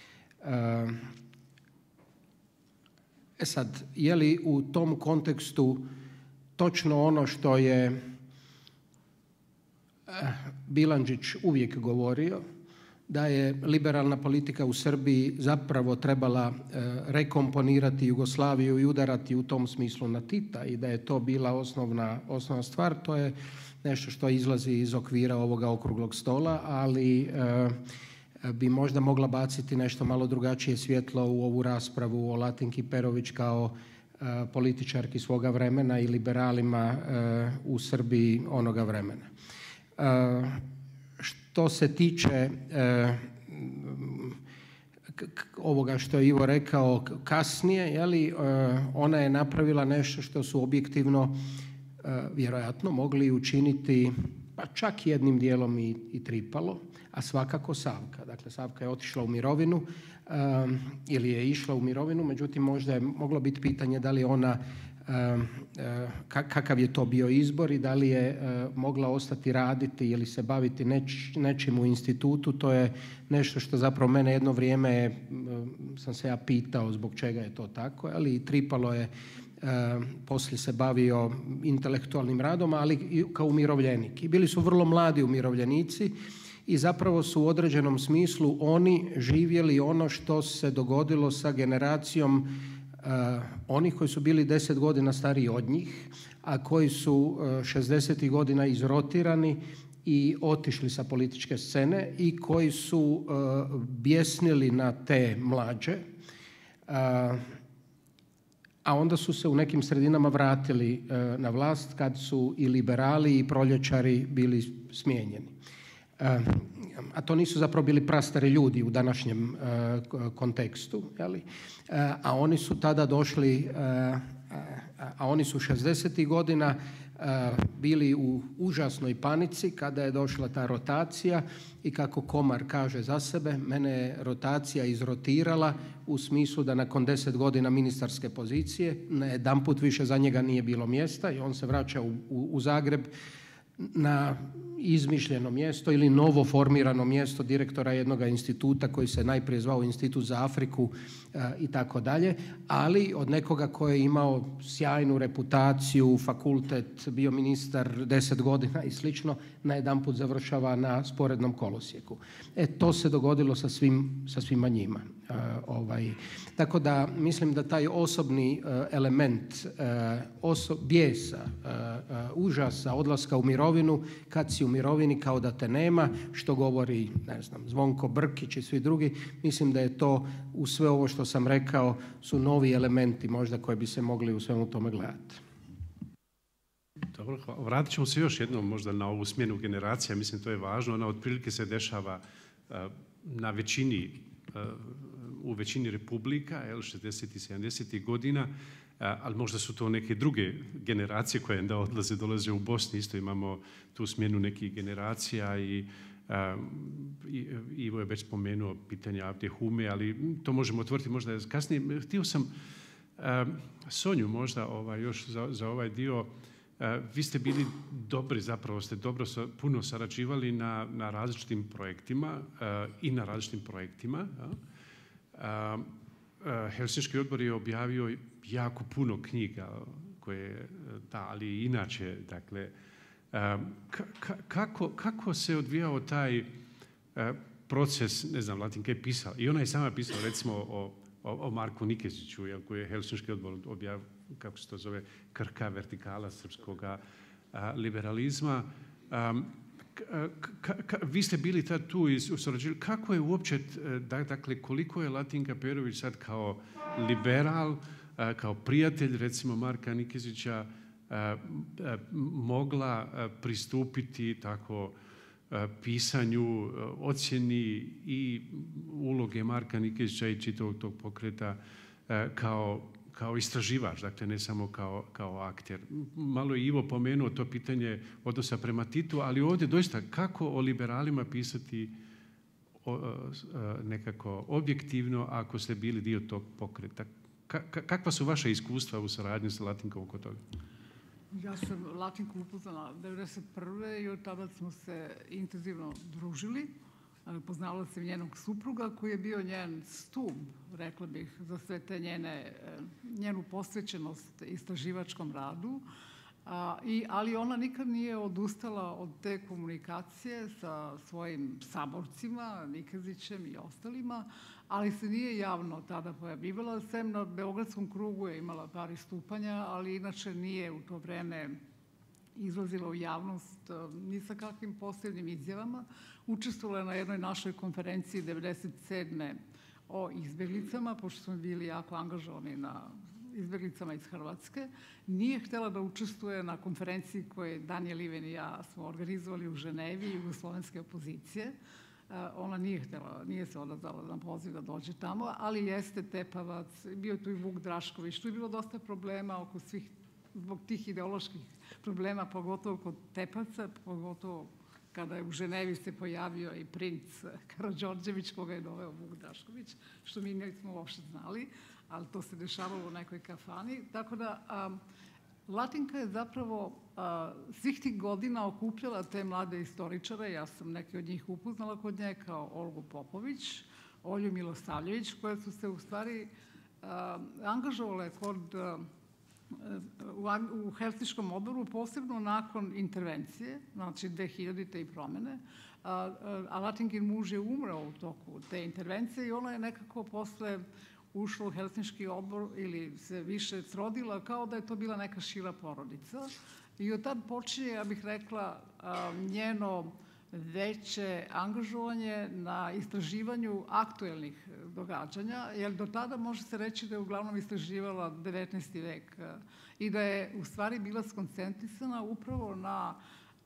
Sad, je li u tom kontekstu točno ono što je Bilandžić uvijek govorio, da je liberalna politika u Srbiji zapravo trebala rekomponirati Jugoslaviju i udarati u tom smislu na Tita i da je to bila osnovna stvar, to je nešto što izlazi iz okvira ovoga okruglog stola, ali bi možda mogla baciti nešto malo drugačije svjetlo u ovu raspravu o Latinki Perović kao političarki svoga vremena i liberalima u Srbiji onoga vremena. Što se tiče ovoga što je Ivo rekao kasnije, ona je napravila nešto što su objektivno vjerojatno mogli učiniti pa čak jednim dijelom i Tripalo, a svakako Savka. Dakle, Savka je otišla u mirovinu ili je išla u mirovinu, međutim možda je moglo biti pitanje da li ona, kakav je to bio izbor i da li je mogla ostati raditi ili se baviti nečim u institutu. To je nešto što zapravo mene jedno vrijeme sam se ja pitao zbog čega je to tako, ali i Tripalo je poslije se bavio intelektualnim radom, ali i kao umirovljenik. I bili su vrlo mladi umirovljenici i zapravo su u određenom smislu oni živjeli ono što se dogodilo sa generacijom onih koji su bili 10 godina stariji od njih, a koji su 60. godina izrotirani i otišli sa političke scene i koji su bijesnili na te mlađe, a onda su se u nekim sredinama vratili na vlast kad su i liberali i proljećari bili smijenjeni. A to nisu zapravo bili prastari ljudi u današnjem kontekstu, a oni su tada došli, a oni su 60. godina bili u užasnoj panici kada je došla ta rotacija i kako Komar kaže za sebe, mene je rotacija izrotirala u smislu da nakon 10 godina ministarske pozicije najedanput više za njega nije bilo mjesta i on se vraća u Zagreb na izmišljeno mjesto ili novo formirano mjesto direktora jednog instituta koji se najprije zvao Institut za Afriku i tako dalje, ali od nekoga koji je imao sjajnu reputaciju, fakultet, bio ministar 10 godina i slično, najedanput završava na sporednom kolosijeku. To se dogodilo sa svima njima. Tako da mislim da taj osobni element bijesa, užasa, odlaska u mirovinu, kad si u mirovini kao da te nema, što govori Zvonko Brkić i svi drugi, mislim da je to u sve ovo što sam rekao su novi elementi možda koji bi se mogli u svemu tome gledati. Dobro, vratit ćemo se još jednom možda na ovu smjenu generacija, mislim to je važno, ona otprilike se dešava u većini republika, 60. i 70. godina, ali možda su to neke druge generacije koje onda dolaze u Bosni, isto imamo tu smjenu nekih generacija i Ivo je već spomenuo pitanje Avde Hume, ali to možemo otvoriti možda kasnije. Htio sam Sonju možda još za ovaj dio. Vi ste bili dobri, zapravo ste dobro puno sarađivali na različitim projektima i na različitim projektima. Helsinški odbor je objavio jako puno knjiga koje, ali i inače, dakle, kako se odvijao taj proces, ne znam, Latinka je pisala, i ona je sama pisala recimo o Marku Nikeziću, koji je Helsinški odbor objavio, kako se to zove, krhka vertikala srpskoga liberalizma. Vi ste bili tad tu i surađivali. Kako je uopće, dakle, koliko je Latinka Perović sad kao liberal, kao prijatelj recimo Marka Nikezića mogla pristupiti tako pisanju, ocjeni i uloge Marka Nikezića i čitavog tog pokreta kao istraživač, dakle ne samo kao akter. Malo je Ivo pomenuo to pitanje odnosa prema Titu, ali ovdje doista kako o liberalima pisati nekako objektivno ako ste bili dio tog pokreta. Kakva su vaša iskustva u saradnji sa Latinkom oko toga? Ja sam Latinku upoznala 1991. i od tada smo se intenzivno družili. Poznavala sam njenog supruga koji je bio njen stub, rekla bih, za sve te njenu posvećenost istraživačkom radu. Ali ona nikad nije odustala od te komunikacije sa svojim saborcima, Nikezićem i ostalima, ali se nije javno tada pojavljivala, sem na Beogradskom krugu je imala par istupanja, ali inače nije u to vreme izlazila u javnost ni sa kakvim posebnim izjavama. Učestvovala je na jednoj našoj konferenciji 1997. o izbjeglicama, pošto smo bili jako angažovani na izbjeglicama iz Hrvatske. Nije htjela da učestvuje na konferenciji koje Danijel Iven i ja smo organizovali u Ženevi, jugoslovenske opozicije. Ona nije se odazvala na poziv da dođe tamo, ali jeste Tepavac, bio je tu i Vuk Drašković. Tu je bilo dosta problema oko svih, zbog tih ideoloških problema, pogotovo kod Tepavca, pogotovo kada je u Ženevi se pojavio i princ Karađorđević, koga je doveo Vuk Drašković, što mi nismo uopšte znali, ali to se dešavalo u nekoj kafani. Tako da Latinka je zapravo svih tih godina okupljala te mlade istoričare. Ja sam neke od njih upoznala kod nje, kao Olgu Popović, Olju Milosavljević, koje su se u stvari angažovale u Helsinškom odboru, posebno nakon intervencije, znači 2000. i promene. A Latinkin muž je umrao u toku te intervencije i ona je nekako posle ušla u Helsinški odbor ili se više srodila kao da je to bila neka šira porodica. I od tad počinje, ja bih rekla, njeno veće angažovanje na istraživanju aktuelnih događanja, jer do tada može se reći da je uglavnom istraživala 19. vek i da je u stvari bila skoncentrisana upravo na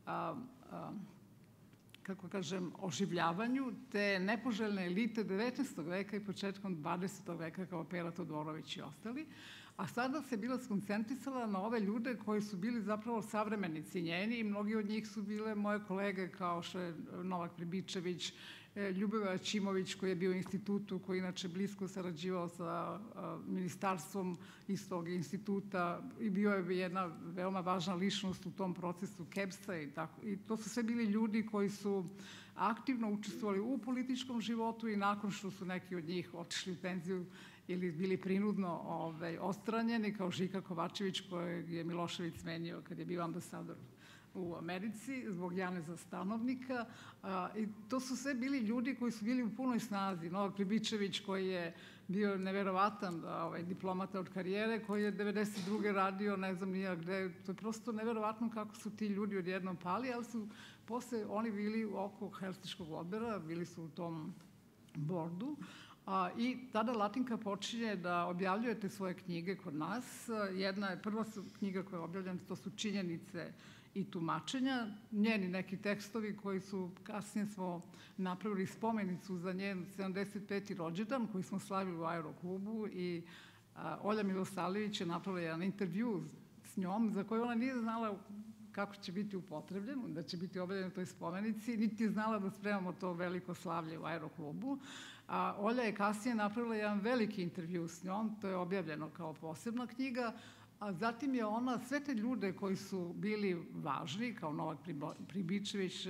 kako kažem, oživljavanju te nepoželjne elite 19. veka i početkom 20. veka kao Pera Todorović i ostali. A sada se bila skoncentrisala na ove ljude koji su bili zapravo savremenici njeni i mnogi od njih su bile moje kolege kao što je Novak Pribičević, Ljubivoje Ćimović koji je bio u institutu, koji inače blisko sarađivao sa ministarstvom istog instituta i bio je jedna veoma važna ličnost u tom procesu KEBS-a i tako. I to su sve bili ljudi koji su aktivno učestvovali u političkom životu i nakon što su neki od njih otišli u penziju ili bili prinudno odstranjeni, kao Žika Kovačević kojeg je Milošević smenio kad je bio ambasador u Americi zbog Janeza Stanovnika. I to su sve bili ljudi koji su bili u punoj snazi. Novak Pribičević koji je bio neverovatan diplomata od karijere, koji je 1992. radio ne znam nija gde. To je prosto neverovatno kako su ti ljudi odjednom pali, ali su posle oni bili oko Helsinškog odbora, bili su u tom bordu. I tada Latinka počinje da objavljujete svoje knjige kod nas. Prva knjiga koja je objavljena, to su Činjenice i tumačenja. Njeni neki tekstovi koji su, kasnije smo napravili spomenicu za njen 75. rođendan koji smo slavili u Aeroklubu i Olja Milosavljević je napravila jedan intervju s njom za koju ona nije znala kako će biti upotrebljen, da će biti objavljen u toj spomenici, niti je znala da spremamo to veliko slavlje u Aeroklubu. Olja je kasnije napravila jedan veliki intervju s njom, to je objavljeno kao posebna knjiga, a zatim je ona sve te ljude koji su bili važni, kao Novak Pribičević,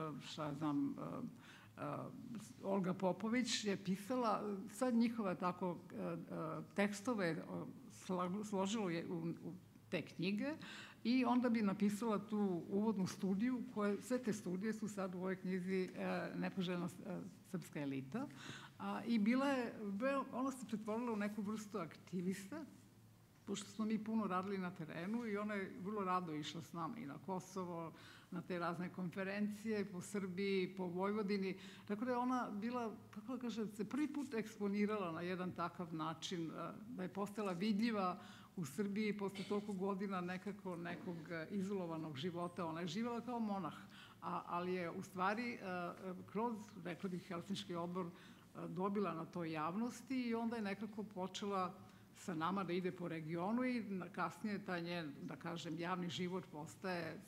Olga Popović, je pisala sad njihove tako tekstove, složilo je u te knjige i onda bi napisala tu uvodnu studiju, sve te studije su sad u ovoj knjizi Nepoželjna srpska elita. I ona se pretvorila u neku vrstu aktivista, pošto smo mi puno radili na terenu i ona je vrlo rado išla s nama i na Kosovo, na te razne konferencije, po Srbiji, po Vojvodini. Tako da je ona bila, kako da kažem, se prvi put eksponirala na jedan takav način, da je postala vidljiva u Srbiji posle toliko godina nekog izolovanog života. Ona je živjela kao monah, ali je u stvari kroz, rekla bih, Helsinški odbor dobila na toj javnosti i onda je nekako počela sa nama da ide po regionu i kasnije taj njen, da kažem, javni život postaje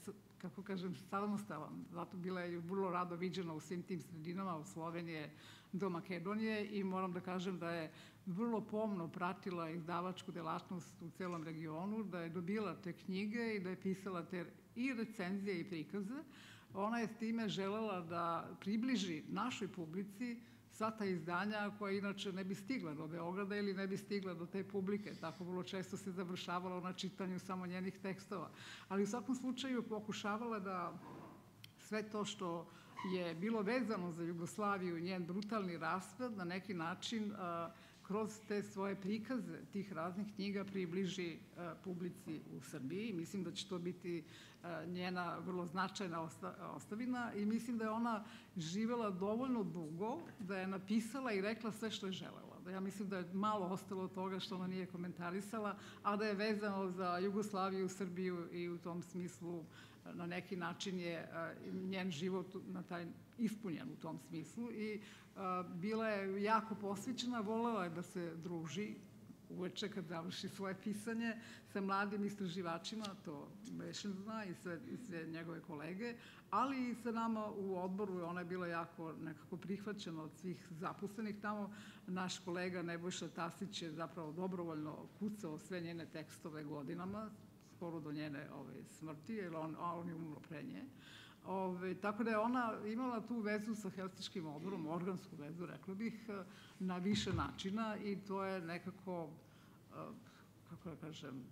kako kažem, samostalan. Zato bila je vrlo rado viđena u svim tim sredinama, od Slovenije do Makedonije i moram da kažem da je vrlo pomno pratila izdavačku delatnost u celom regionu, da je dobila te knjige i da je pisala te i recenzije i prikaze. Ona je s time želela da približi našoj publici sva ta izdanja koja inače ne bi stigla do Beograda ili ne bi stigla do te publike. Tako vrlo često se završavalo na čitanju samo njenih tekstova. Ali u svakom slučaju pokušavala da sve to što je bilo vezano za Jugoslaviju i njen brutalni raspad na neki način kroz te svoje prikaze tih raznih knjiga približi publici u Srbiji. Mislim da će to biti njena vrlo značajna ostavina i mislim da je ona živela dovoljno dugo da je napisala i rekla sve što je želela. Ja mislim da je malo ostalo od toga što ona nije komentarisala, a da je vezano za Jugoslaviju, Srbiju i u tom smislu na neki način je njen život ispunjen u tom smislu i bila je jako posvećena, volela je da se druži uveče kad završi svoje pisanje sa mladim istraživačima, to Bešin zna i sve njegove kolege, ali i sa nama u odboru. Ona je bila jako nekako prihvaćena od svih zaposlenih tamo. Naš kolega Nebojša Tasić je zapravo dobrovoljno kucao sve njene tekstove godinama, skoro do njene smrti, jer on je umro pre nje. Tako da je ona imala tu vezu sa Helsinškim odborom, organsku vezu, rekla bih, na više načina i to je nekako, kako da kažem,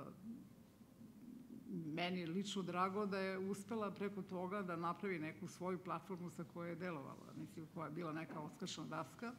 meni lično drago da je uspela preko toga da napravi neku svoju platformu sa kojoj je delovala, mislim, koja je bila neka oskršna daska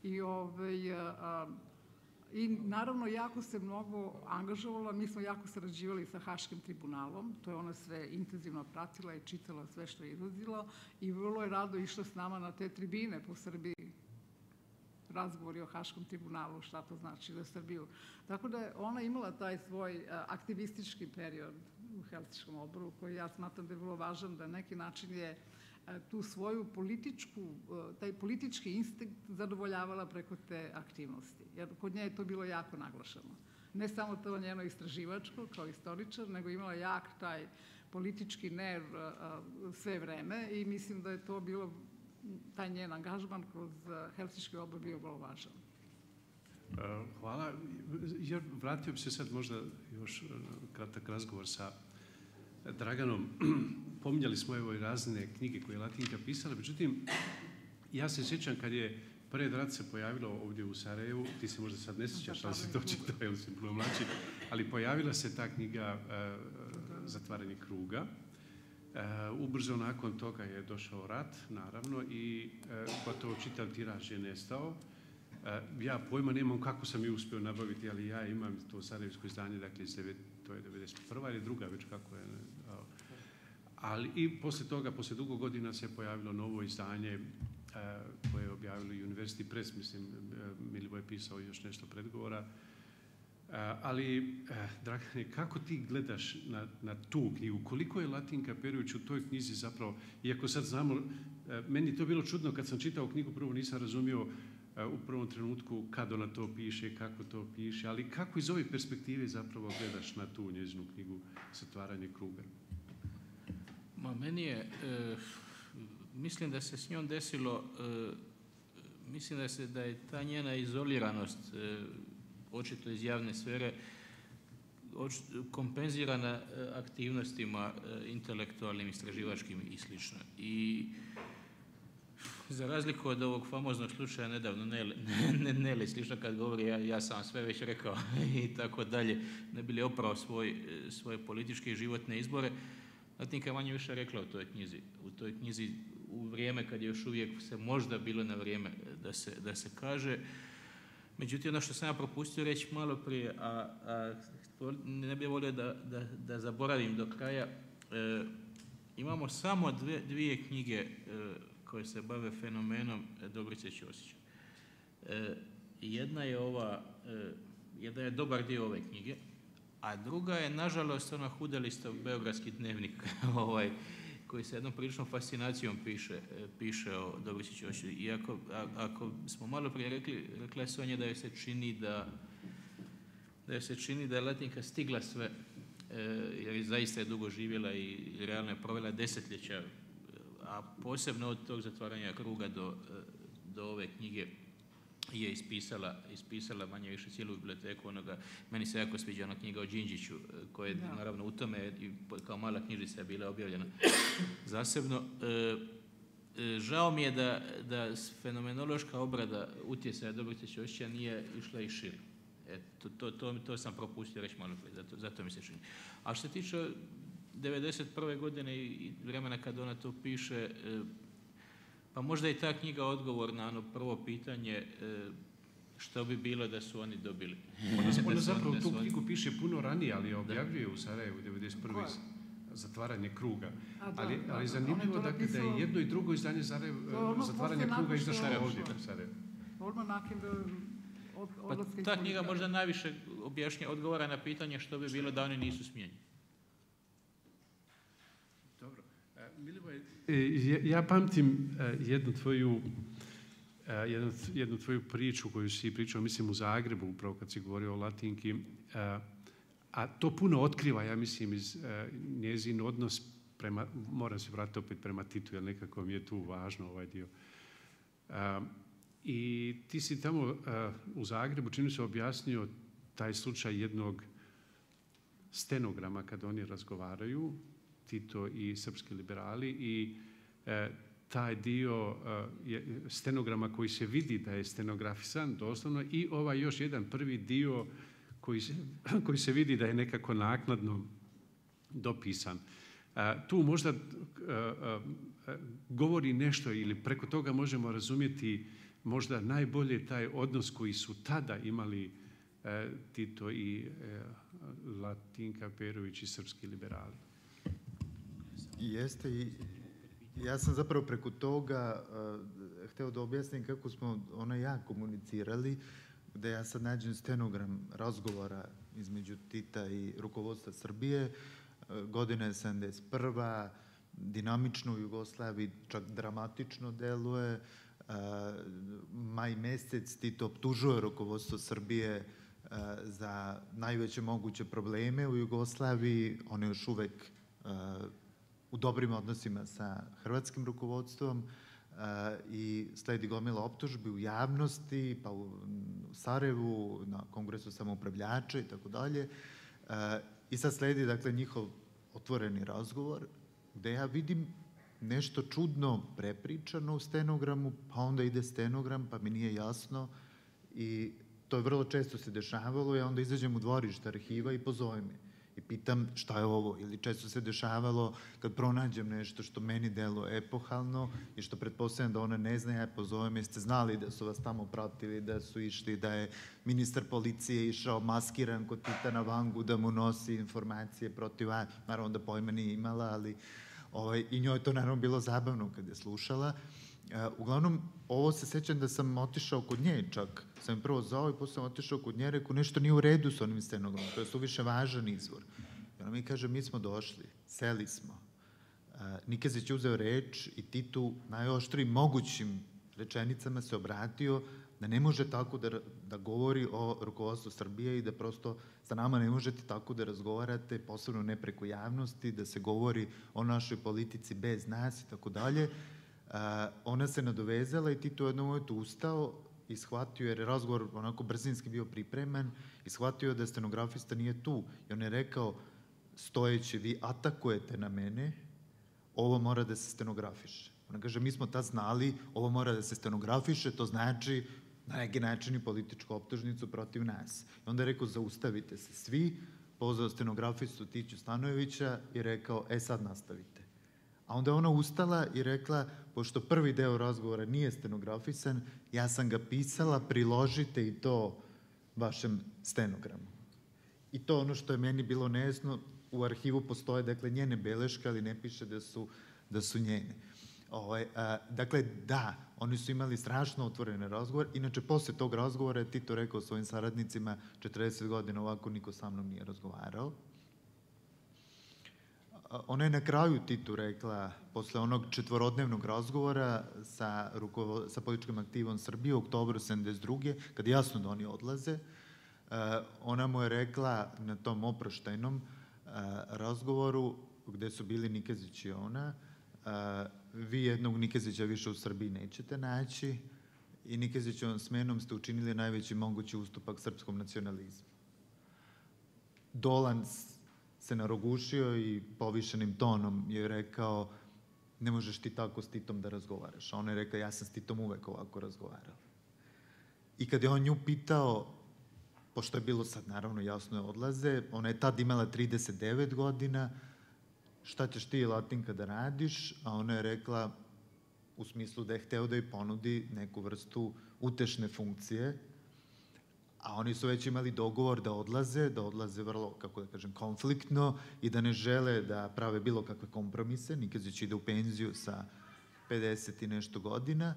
i naravno jako se mnogo angažovala, mi smo jako sarađivali sa Haškim tribunalom, to je ona sve intenzivno pratila i čitala sve što je izlazilo i vrlo je rado išla s nama na te tribine po Srbiji, razgovori o Haškom tribunalu, šta to znači za Srbiju. Tako da je ona imala taj svoj aktivistički period u Helsinškom odboru koji ja smatram da je vrlo važan, da na neki način je tu svoju taj politički instinkt zadovoljavala preko te aktivnosti. Jer kod nje je to bilo jako naglašeno. Ne samo to njeno istraživačko kao istoričar, nego imala jak taj politički nerv sve vreme i mislim da je to bilo, taj njen angažman kroz Helsinški odbor bio vrlo važan. Hvala. Ja vratio bi se sad možda još kratak razgovor sa Draganom. Pominjali smo evo i razne knjige koje je Latinka pisala, međutim, ja se sjećam kad je Pred rat se pojavilo ovdje u Sarajevu, ti se možda sad ne sjećaš, ali si to čitao, jer si puno mlađi, ali pojavila se ta knjiga Zatvaranje kruga. Ubrzo nakon toga je došao rat, naravno, i gotovo čitav tiraž je nestao. Ja pojma nemam kako sam ju uspio nabaviti, ali ja imam to sarajevsko izdanje, dakle, to je 91. ili druga, već kako je. Ali i poslije toga, poslije dugo godina se pojavilo novo izdanje koje je objavilo University Press, mislim, Milivoje je pisao još nešto predgovora. Ali, Dragane, kako ti gledaš na tu knjigu? Koliko je Latinka Perović u toj knjizi zapravo, iako sad znamo, meni to bilo čudno kad sam čitao knjigu, prvo nisam razumio u prvom trenutku kad ona to piše, kako to piše, ali kako iz ove perspektive zapravo gledaš na tu njezinu knjigu Zatvaranje kruga? Meni je, mislim da se s njom desilo, mislim da je ta njena izoliranost, očito iz javne sfere, kompenzirana aktivnostima intelektualnim, istraživačkim i slično. I za razliku od ovog famoznog slučaja nedavno Nele slično kad govori ja sam sve već rekao i tako dalje, ne bi li oprao svoje političke i životne izbore, Latinka je manje više rekla u toj knjizi u vrijeme kad je još uvijek se možda bilo na vrijeme da se kaže. Međutim, ono što sam ja propustio reći malo prije, a ne bih volio da zaboravim do kraja, imamo samo dvije knjige koje se bave fenomenom Dobrice Ćosića. Jedna je dobar dio ove knjige, a druga je, nažalost, ona Hudelistov Beogradski dnevnik, koji se jednom priličnom fascinacijom piše o Dobrici Ćosiću. I ako smo malo prije rekla je Sonja da joj se čini da je Latinka stigla sve jer zaista je dugo živjela i realno je provela desetljeća, a posebno od tog zatvaranja kruga do ove knjige je ispisala manje više cijelu biblioteku onoga. Meni se jako sviđa ona knjiga o Đinđiću, koja je naravno u tome i kao mala knjižica je bila objavljena zasebno. Žao mi je da fenomenološka obrada utjecaja Dobrovića Ćosića nije išla i šire. To sam propustio reći malo prije, zato mi se čini. A što se tiče 1991. godine i vremena kad ona to piše, pa možda je ta knjiga odgovor na ono prvo pitanje što bi bilo da su oni dobili. Ona zapravo tu knjigu piše puno ranije, ali je objavljuje u Sarajevu 1991. zatvaranje kruga. Ali zanimljivo da je jedno i drugo izdanje zatvaranje kruga izašlo ovdje u Sarajevu. Pa ta knjiga možda najviše odgovara na pitanje što bi bilo da oni nisu smijenjeni. Dobro. Ja pamtim jednu tvoju priču koju si pričao, mislim u Zagrebu, upravo kad si govorio o Latinki, a to puno otkriva, ja mislim, iz njezin odnos prema, moram se vratiti opet prema Titu, jer nekako mi je tu važno ovaj dio. I ti si tamo u Zagrebu, čini se, objasnio taj slučaj jednog stenograma kad oni razgovaraju, Tito i srpski liberali, i taj dio stenograma koji se vidi da je stenografisan doslovno, i ovaj još jedan prvi dio koji se vidi da je nekako naknadno dopisan. Tu možda govori nešto, ili preko toga možemo razumjeti možda najbolje taj odnos koji su tada imali Tito i Latinka Perović i srpski liberali. Jeste, i ja sam zapravo preko toga hteo da objasnim kako smo ona i ja komunicirali, da ja sad nađem stenogram razgovora između Tita i rukovodstva Srbije. Godina je 71. Dinamično u Jugoslaviji, čak dramatično deluje. Maj mesec Tito optužuje rukovodstvo Srbije za najveće moguće probleme u Jugoslaviji. On je još uvek u dobrim odnosima sa hrvatskim rukovodstvom i sledi gomila optužbi u javnosti, pa u Sarajevu, na Kongresu samoupravljača i tako dalje. I sad sledi, dakle, njihov otvoreni razgovor, gde ja vidim nešto čudno prepričano u stenogramu, pa onda ide stenogram, pa mi nije jasno, i to je vrlo često se dešavalo. Ja onda izađem u dvorište arhiva i pozovem je i pitam šta je ovo, ili često se dešavalo kad pronađem nešto što meni deluje epohalno i što pretpostavljam da ona ne zna, ja pozovem, jeste znali da su vas tamo pratili, da su išli, da je ministar policije išao maskiran kod Tita na Vangu da mu nosi informacije protiv, naravno da pojma nije imala, ali i njoj to naravno bilo zabavno kad je slušala. Uglavnom, ovo se sećam da sam otišao kod nje, čak sam je prvo zvao i posle sam otišao kod nje, rekao nešto nije u redu s onim stenogramom, to je suviše važan izvor. I ona mi kaže, mi smo došli, seli smo. Nikezić je uzeo reč i Titu najoštrijim mogućim rečenicama se obratio da ne može tako da govori o rukovodstvu Srbije i da prosto sa nama ne možete tako da razgovarate, posebno ne preko javnosti, da se govori o našoj politici bez nas i tako dalje. Ona se nadovezala i Tito u jednom momentu ustao i shvatio, jer je razgovor onako brzinski bio pripreman, i shvatio da stenografista nije tu. I on je rekao, stojeći, vi atakujete na mene, ovo mora da se stenografiše. Ona kaže, mi smo tad znali, ovo mora da se stenografiše, to znači na neki način i političku optužnicu protiv nas. I onda je rekao, zaustavite se svi, pozvao stenografistu Tiću Stanojevića i rekao, sad nastavite. A onda je ona ustala i rekla, pošto prvi deo razgovora nije stenografisan, ja sam ga pisala, priložite i to vašem stenogramu. I to ono što je meni bilo nejasno, u arhivu postoje, dakle, njene beleške, ali ne piše da su njene. Dakle, da, oni su imali strašno otvorene razgovor. Inače, posle tog razgovora je Tito rekao svojim saradnicima, 40 godina ovako niko sa mnom nije razgovarao. Ona je na kraju Titu rekla, posle onog četvorodnevnog razgovora sa političkom aktivom Srbije u oktobru 1972. kad je jasno da oni odlaze, ona mu je rekla na tom oproštajnom, razgovoru gde su bili Nikezić i ona. Vi jednog Nikezića više u Srbiji nećete naći i Nikezićevom smenom ste učinili najveći mogući ustupak srpskom nacionalizmu. Dolan se narogušio i povišenim tonom je rekao ne možeš ti tako s Titom da razgovaraš. A ona je rekla ja sam s Titom uvek ovako razgovarala. I kad je on nju pitao, pošto je bilo sad naravno jasno odlaze, ona je tad imala 39 godina, šta ćeš ti Latinka da radiš? A ona je rekla u smislu da je hteo da joj ponudi neku vrstu utešne funkcije, a oni su već imali dogovor da odlaze vrlo, kako da kažem, konfliktno i da ne žele da prave bilo kakve kompromise. Nikezić ide u penziju sa 50 i nešto godina,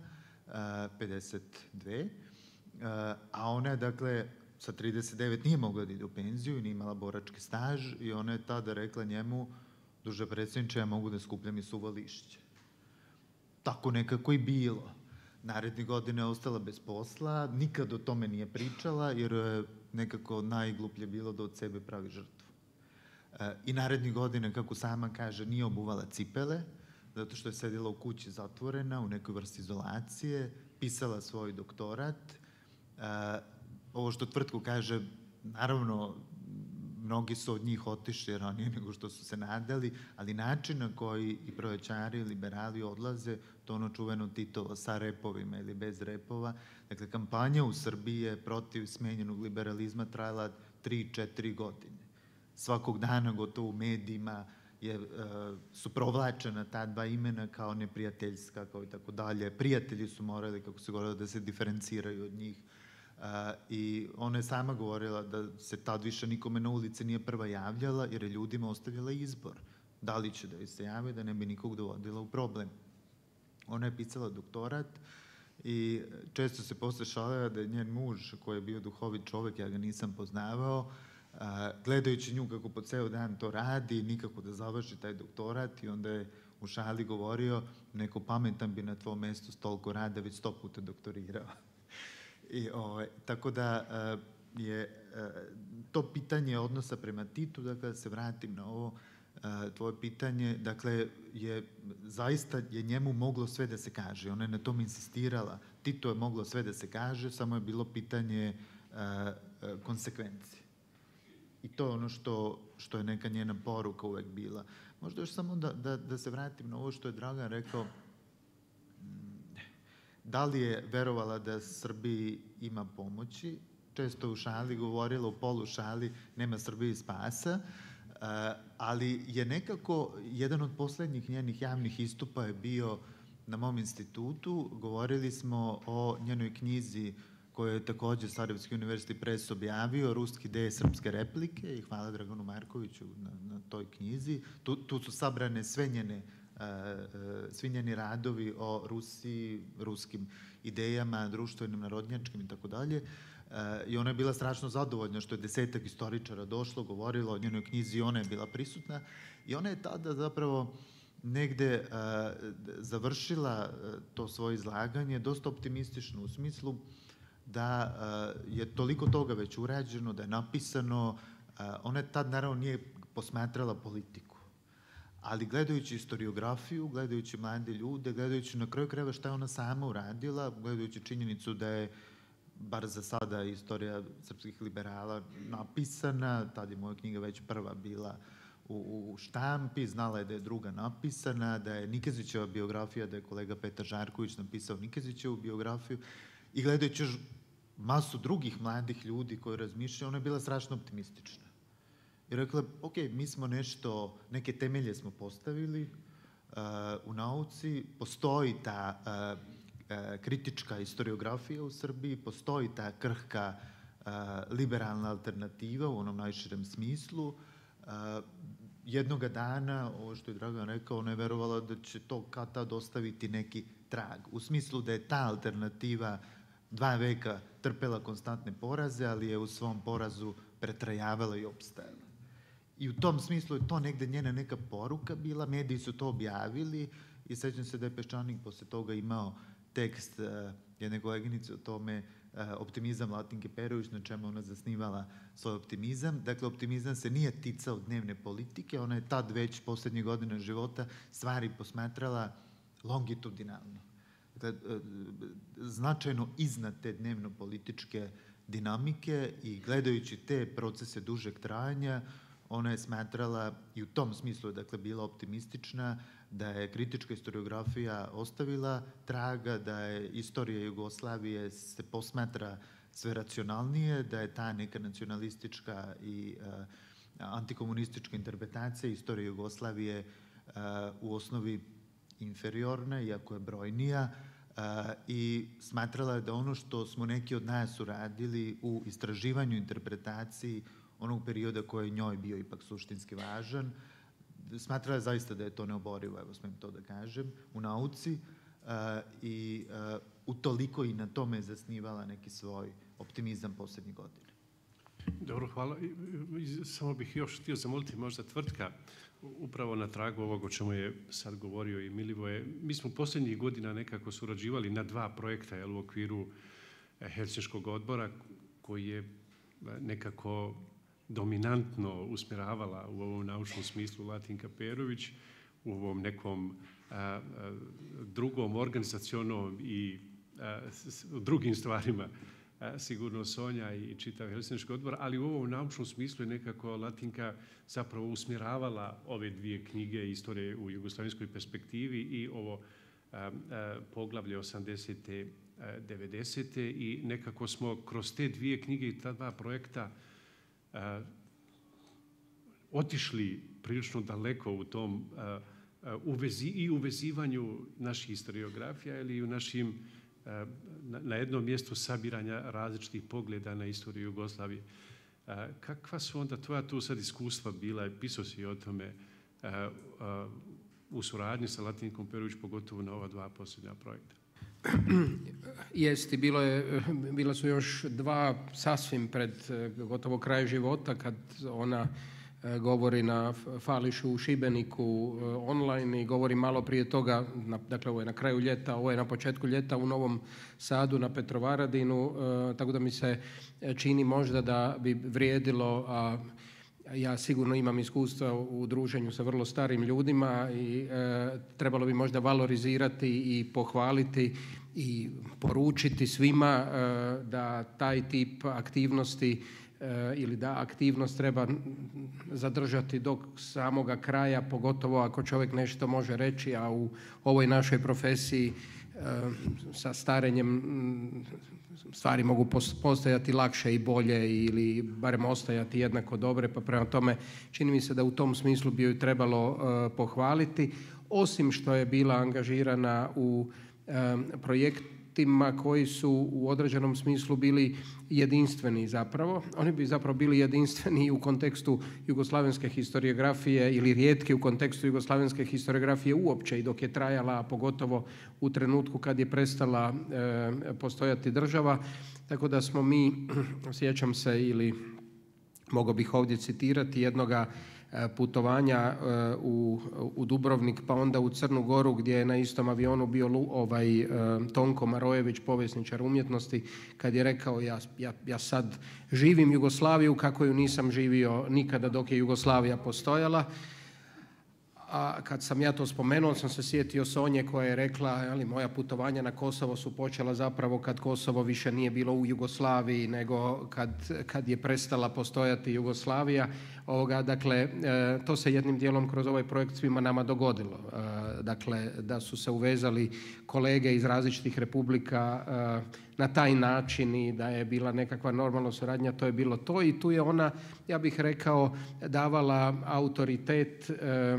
52, a ona je, dakle, sa 39 nije mogla da ide u penziju i nije imala borački staž i ona je tada rekla njemu, duže predsjedniče, ja mogu da skupljam i suvo lišće. Tako nekako i bilo. Narednih godina je ostala bez posla, nikad o tome nije pričala, jer je nekako najgluplje bilo da od sebe pravi žrtvu. I narednih godina, kako sama kaže, nije obuvala cipele, zato što je sedela u kući zatvorena, u nekoj vrsti izolacije, pisala svoj doktorat. Ovo što Tvrtko kaže, naravno, mnogi su od njih otišli ranije nego što su se nadali, ali način na koji i prolećari i liberali odlaze, to ono čuveno Titovo sa repovima ili bez repova. Dakle, kampanja u Srbiji je protiv smenjenog liberalizma trajala 3-4 godine. Svakog dana gotovo u medijima su provlačena ta dva imena kao neprijateljska, kao i tako dalje. Prijatelji su morali, kako se govorilo, da se diferenciraju od njih. I ona je sama govorila da se tad više nikome na ulici nije prva javljala jer je ljudima ostavljala izbor. Da li će da joj se jave, da ne bi nikog dovodila u problem. Ona je pisala doktorat i često se posle šalila da je njen muž, koji je bio duhovit čovek, ja ga nisam poznavao, gledajući nju kako po ceo dan to radi, nikako da završi taj doktorat i onda je u šali govorio neko pametan bi na tvom mestu s toliko rada već 100 puta doktorirao. Tako da je to pitanje odnosa prema Titu, dakle da se vratim na ovo tvoje pitanje, dakle zaista je njemu moglo sve da se kaže, ona je na tom insistirala, Tito je moglo sve da se kaže, samo je bilo pitanje konsekvencije. I to je ono što je neka njena poruka uvek bila. Možda još samo da se vratim na ovo što je Dragan rekao, da li je verovala da Srbiji ima pomoći, često u šali govorila, u polu šali, nema Srbiji spasa, ali je nekako, jedan od poslednjih njenih javnih istupa je bio na mom institutu, govorili smo o njenoj knjizi koju je takođe Sarajevski univerzitet Press objavio, Ruski ideje srpske replike i hvala Draganu Markoviću na toj knjizi. Tu su sabrane svi njeni radovi o Rusiji, ruskim idejama, društvenim, narodnjačkim i tako dalje. I ona je bila strašno zadovoljna što je 10 istoričara došlo, govorilo o njenoj knjizi i ona je bila prisutna. I ona je tada zapravo negde završila to svoje izlaganje dosta optimistično u smislu da je toliko toga već urađeno, da je napisano. Ona je tad naravno nije posmatrala politiku. Ali gledajući historiografiju, gledajući mlade ljude, gledajući na kraju krajeva šta je ona sama uradila, gledajući činjenicu da je, bar za sada, istorija srpskih liberala napisana, tad je moja knjiga već prva bila u štampi, znala je da je druga napisana, da je Nikezićeva biografija, da je kolega Petar Žarković napisao Nikezićevu biografiju i gledajući još masu drugih mladih ljudi koji razmišljaju, ona je bila strašno optimistična. I rekla, ok, mi smo neke temelje smo postavili u nauci, postoji ta kritička historiografija u Srbiji, postoji ta krhka liberalna alternativa u onom najširem smislu. Jednoga dana, ovo što je Dragan rekao, ona je verovala da će to kad tad ostaviti neki trag. U smislu da je ta alternativa 2 veka trpela konstantne poraze, ali je u svom porazu pretrajavala i opstajala. I u tom smislu je to negde njena neka poruka bila, mediji su to objavili i sećam se da je Peščanik posle toga imao tekst jedne koleginice o tome optimizam Latinke Perović, na čemu ona zasnivala svoj optimizam. Dakle, optimizam se nije ticao dnevne politike, ona je tad već posljednjih godina života stvari posmatrala longitudinalno. Dakle, značajno iznad te dnevno-političke dinamike i gledajući te procese dužeg trajanja, ona je smatrala i u tom smislu je dakle bila optimistična da je kritička historiografija ostavila traga, da je istorija Jugoslavije se posmatra sve racionalnije, da je ta neka nacionalistička i antikomunistička interpretacija istorije Jugoslavije u osnovi inferiorna, iako je brojnija, i smatrala je da ono što smo neki od nas uradili u istraživanju, interpretaciji onog perioda koji je njoj bio ipak suštinski važan, smatrala je zaista da je to neoborivo, evo smijem to da kažem, u nauci i utoliko i na tome je zasnivala neki svoj optimizam posljednjih godina. Dobro, hvala. Samo bih još htio zamoliti možda tvrtka upravo na tragu ovog o čemu je sad govorio i Milivoje. Mi smo posljednjih godina nekako surađivali na 2 projekta u okviru Helsinškog odbora koji je nekako dominantno usmjeravala u ovom naučnom smislu Latinka Perović, u ovom nekom drugom organizacionom i drugim stvarima sigurno Sonja i čitav Helsinški odbor, ali u ovom naučnom smislu je nekako Latinka zapravo usmjeravala ove 2 knjige Istorije u jugoslavenskoj perspektivi i ovo poglavlje 80. 90. i nekako smo kroz te 2 knjige i ta 2 projekta otišli prilično daleko u tom uvezivanju naših historiografija ili u našim na jednom mjestu sabiranja različitih pogleda na istoriju Jugoslavije. Kakva su onda tvoja tu sad iskustva bila, pisao si o tome u suradnji sa Latinkom Perović, pogotovo na ova 2 posljednja projekta? Jesti, bila su još 2 sasvim pred gotovo kraj života kad ona govori na Fališu u Šibeniku online i govori malo prije toga, dakle ovo je na kraju ljeta, ovo je na početku ljeta u Novom Sadu na Petrovaradinu, tako da mi se čini možda da bi vrijedilo, a ja sigurno imam iskustva u druženju sa vrlo starim ljudima i trebalo bi možda valorizirati i pohvaliti i poručiti svima da taj tip aktivnosti ili da aktivnost treba zadržati do samoga kraja, pogotovo ako čovjek nešto može reći, a u ovoj našoj profesiji sa starenjem stvari mogu postajati lakše i bolje ili barem ostajati jednako dobre, pa prema tome čini mi se da u tom smislu bi joj trebalo pohvaliti, osim što je bila angažirana u projektima koji su u određenom smislu bili jedinstveni zapravo. Oni bi zapravo bili jedinstveni u kontekstu jugoslavenske historiografije ili rijetki u kontekstu jugoslavenske historiografije uopće i dok je trajala, a pogotovo u trenutku kad je prestala postojati država. Tako da smo mi, sjećam se ili mogao bih ovdje citirati jednoga putovanja u Dubrovnik pa onda u Crnu Goru gdje je na istom avionu bio Tonko Marojević, povjesničar umjetnosti, kad je rekao ja sad živim Jugoslaviju kako ju nisam živio nikada dok je Jugoslavija postojala. A kad sam ja to spomenuo sam se sjetio Sonje koja je rekla moja putovanja na Kosovo su počela zapravo kad Kosovo više nije bilo u Jugoslaviji nego kad je prestala postojati Jugoslavija. Dakle, to se jednim dijelom kroz ovaj projekt svima nama dogodilo. Dakle, da su se uvezali kolege iz različitih republika na taj način i da je bila nekakva normalna suradnja, to je bilo to i tu je ona, ja bih rekao, davala autoritet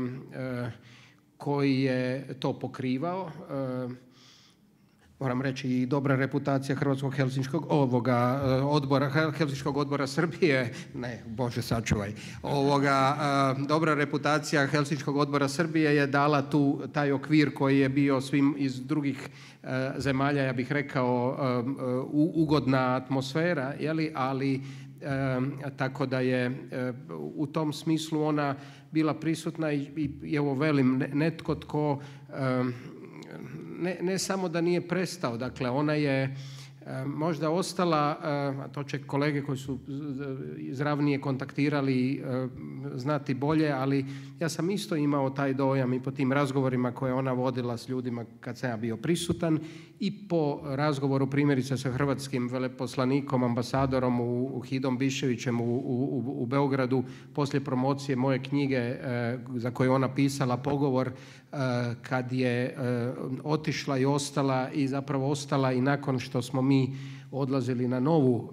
koji je to pokrivao. Moram reći i dobra reputacija Hrvatskog Helsinškog Helsinškog odbora Srbije, ne, Bože sačuvaj, dobra reputacija Helsinškog odbora Srbije je dala taj okvir koji je bio svim iz drugih zemalja, ja bih rekao, ugodna atmosfera, ali tako da je u tom smislu ona bila prisutna i evo velim, netko tko ne samo da nije prestao, dakle ona je možda ostala, a to će kolege koji su izravnije kontaktirali znati bolje, ali ja sam isto imao taj dojam i po tim razgovorima koje ona vodila s ljudima kad sam ja bio prisutan i po razgovoru primjerice sa hrvatskim veleposlanikom, ambasadorom Hidom Biševićem u Beogradu poslije promocije moje knjige za koju je ona pisala pogovor, kad je otišla i ostala i zapravo ostala i nakon što smo mi odlazili na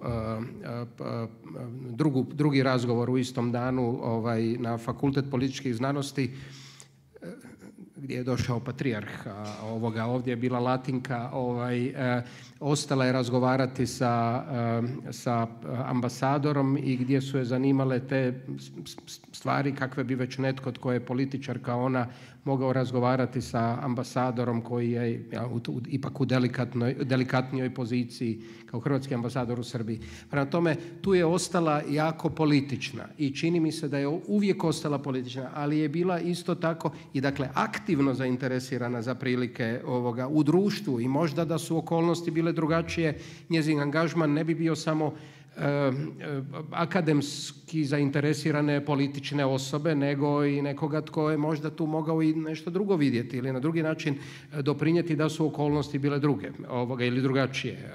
drugi razgovor u istom danu na Fakultet političkih znanosti gdje je došao patrijarh ovoga, ovdje je bila Latinka, ostala je razgovarati sa ambasadorom i gdje su je zanimale te stvari kakve bi već netko tko je političar kao ona mogao razgovarati sa ambasadorom koji je ipak u delikatnijoj poziciji kao hrvatski ambasador u Srbiji. Prema tome, tu je ostala jako politična i čini mi se da je uvijek ostala politična, ali je bila isto tako i dakle aktivno zainteresirana za prilike ovoga u društvu i možda da su okolnosti bile drugačije, njezin angažman ne bi bio samo akademski zainteresirane politične osobe, nego i nekoga tko je možda tu mogao i nešto drugo vidjeti ili na drugi način doprinijeti da su okolnosti bile druge ili drugačije.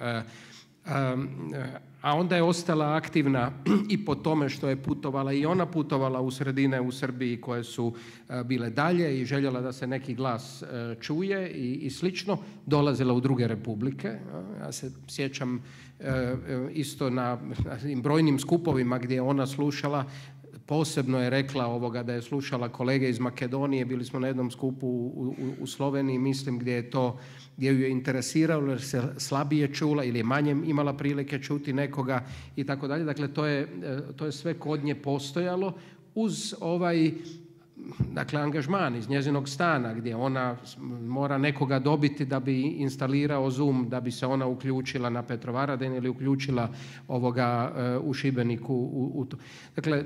A onda je ostala aktivna i po tome što je putovala i ona putovala u sredine u Srbiji koje su bile dalje i željela da se neki glas čuje i slično, dolazila u druge republike. Ja se sjećam isto na brojnim skupovima gdje je ona slušala, posebno je rekla da je slušala kolege iz Makedonije, bili smo na jednom skupu u Sloveniji, mislim gdje ju je interesiralo jer se slabije čula ili je manje imala prilike čuti nekoga i tako dalje. Dakle, to je sve kod nje postojalo uz dakle, angažman iz njezinog stana gdje ona mora nekoga dobiti da bi instalirao Zoom, da bi se ona uključila na Petrovaradin ili uključila u Šibeniku. Dakle,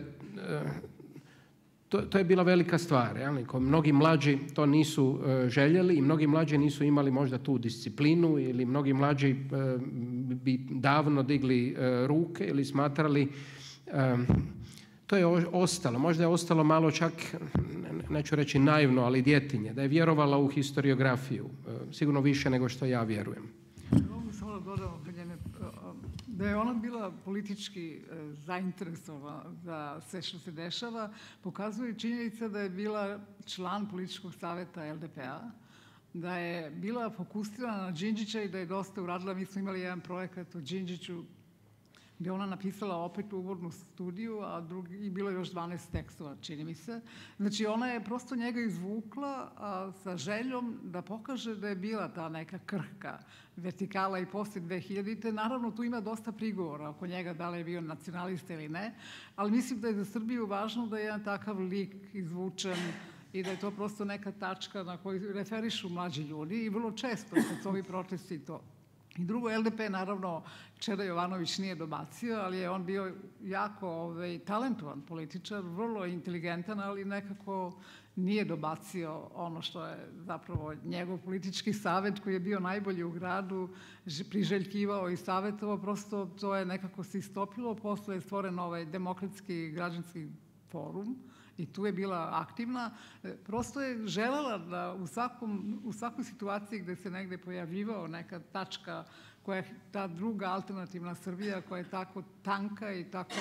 to je bila velika stvar. Mnogi mlađi to nisu željeli i mnogi mlađi nisu imali možda tu disciplinu ili mnogi mlađi bi davno digli ruke ili smatrali. To je ostalo. Možda je ostalo malo čak, neću reći naivno, ali djetinje, da je vjerovala u historiografiju. Sigurno više nego što ja vjerujem. Mogu samo da dodam da je ona bila politički zainteresovana za sve što se dešava, pokazuje činjenica da je bila član političkog savjeta LDP-a, da je bila fokusirana na Đinđića i da je dosta uradila. Mi smo imali jedan projekat o Đinđiću gdje ona napisala opet uvodnu studiju, i bilo je još 12 tekstova, čini mi se. Znači, ona je prosto njega izvukla sa željom da pokaže da je bila ta neka krhka vertikala i poslije 2000-te. Naravno, tu ima dosta prigovora oko njega, da li je bio nacionalista ili ne, ali mislim da je za Srbiju važno da je jedan takav lik izvučen i da je to prosto neka tačka na koju referišu mlađi ljudi i vrlo često kad su ovi protesti i to. I drugo, LDP naravno Čeda Jovanović nije dobacio, ali je on bio jako talentovan političar, vrlo inteligentan, ali nekako nije dobacio ono što je zapravo njegov politički savjet koji je bio najbolji u gradu, priželjkivao i savjetovao, prosto to je nekako se istopilo, posle je stvoren demokratski građanski forum i tu je bila aktivna. Prosto je želela da u svakoj situaciji gdje se negdje pojavljivao neka tačka koja je ta druga alternativna Srbija koja je tako tanka i tako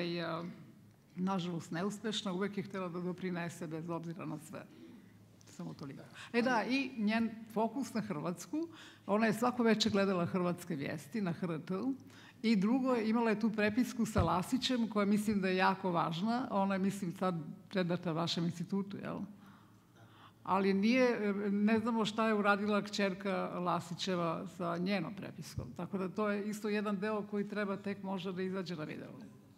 nažalost neuspešna, uvijek je htjela da doprinese bez obzira na sve. Samo toliko. I njen fokus na Hrvatsku, ona je svako večer gledala hrvatske vijesti na HRT-u. I drugo, imala je tu prepisku sa Lasićem koja mislim da je jako važna. Ona je, mislim, sad predata vašem institutu, jel? Ali ne znamo šta je uradila kćerka Lasićeva sa njenom prepiskom. Tako da to je isto jedan deo koji treba tek možda da izađe na video.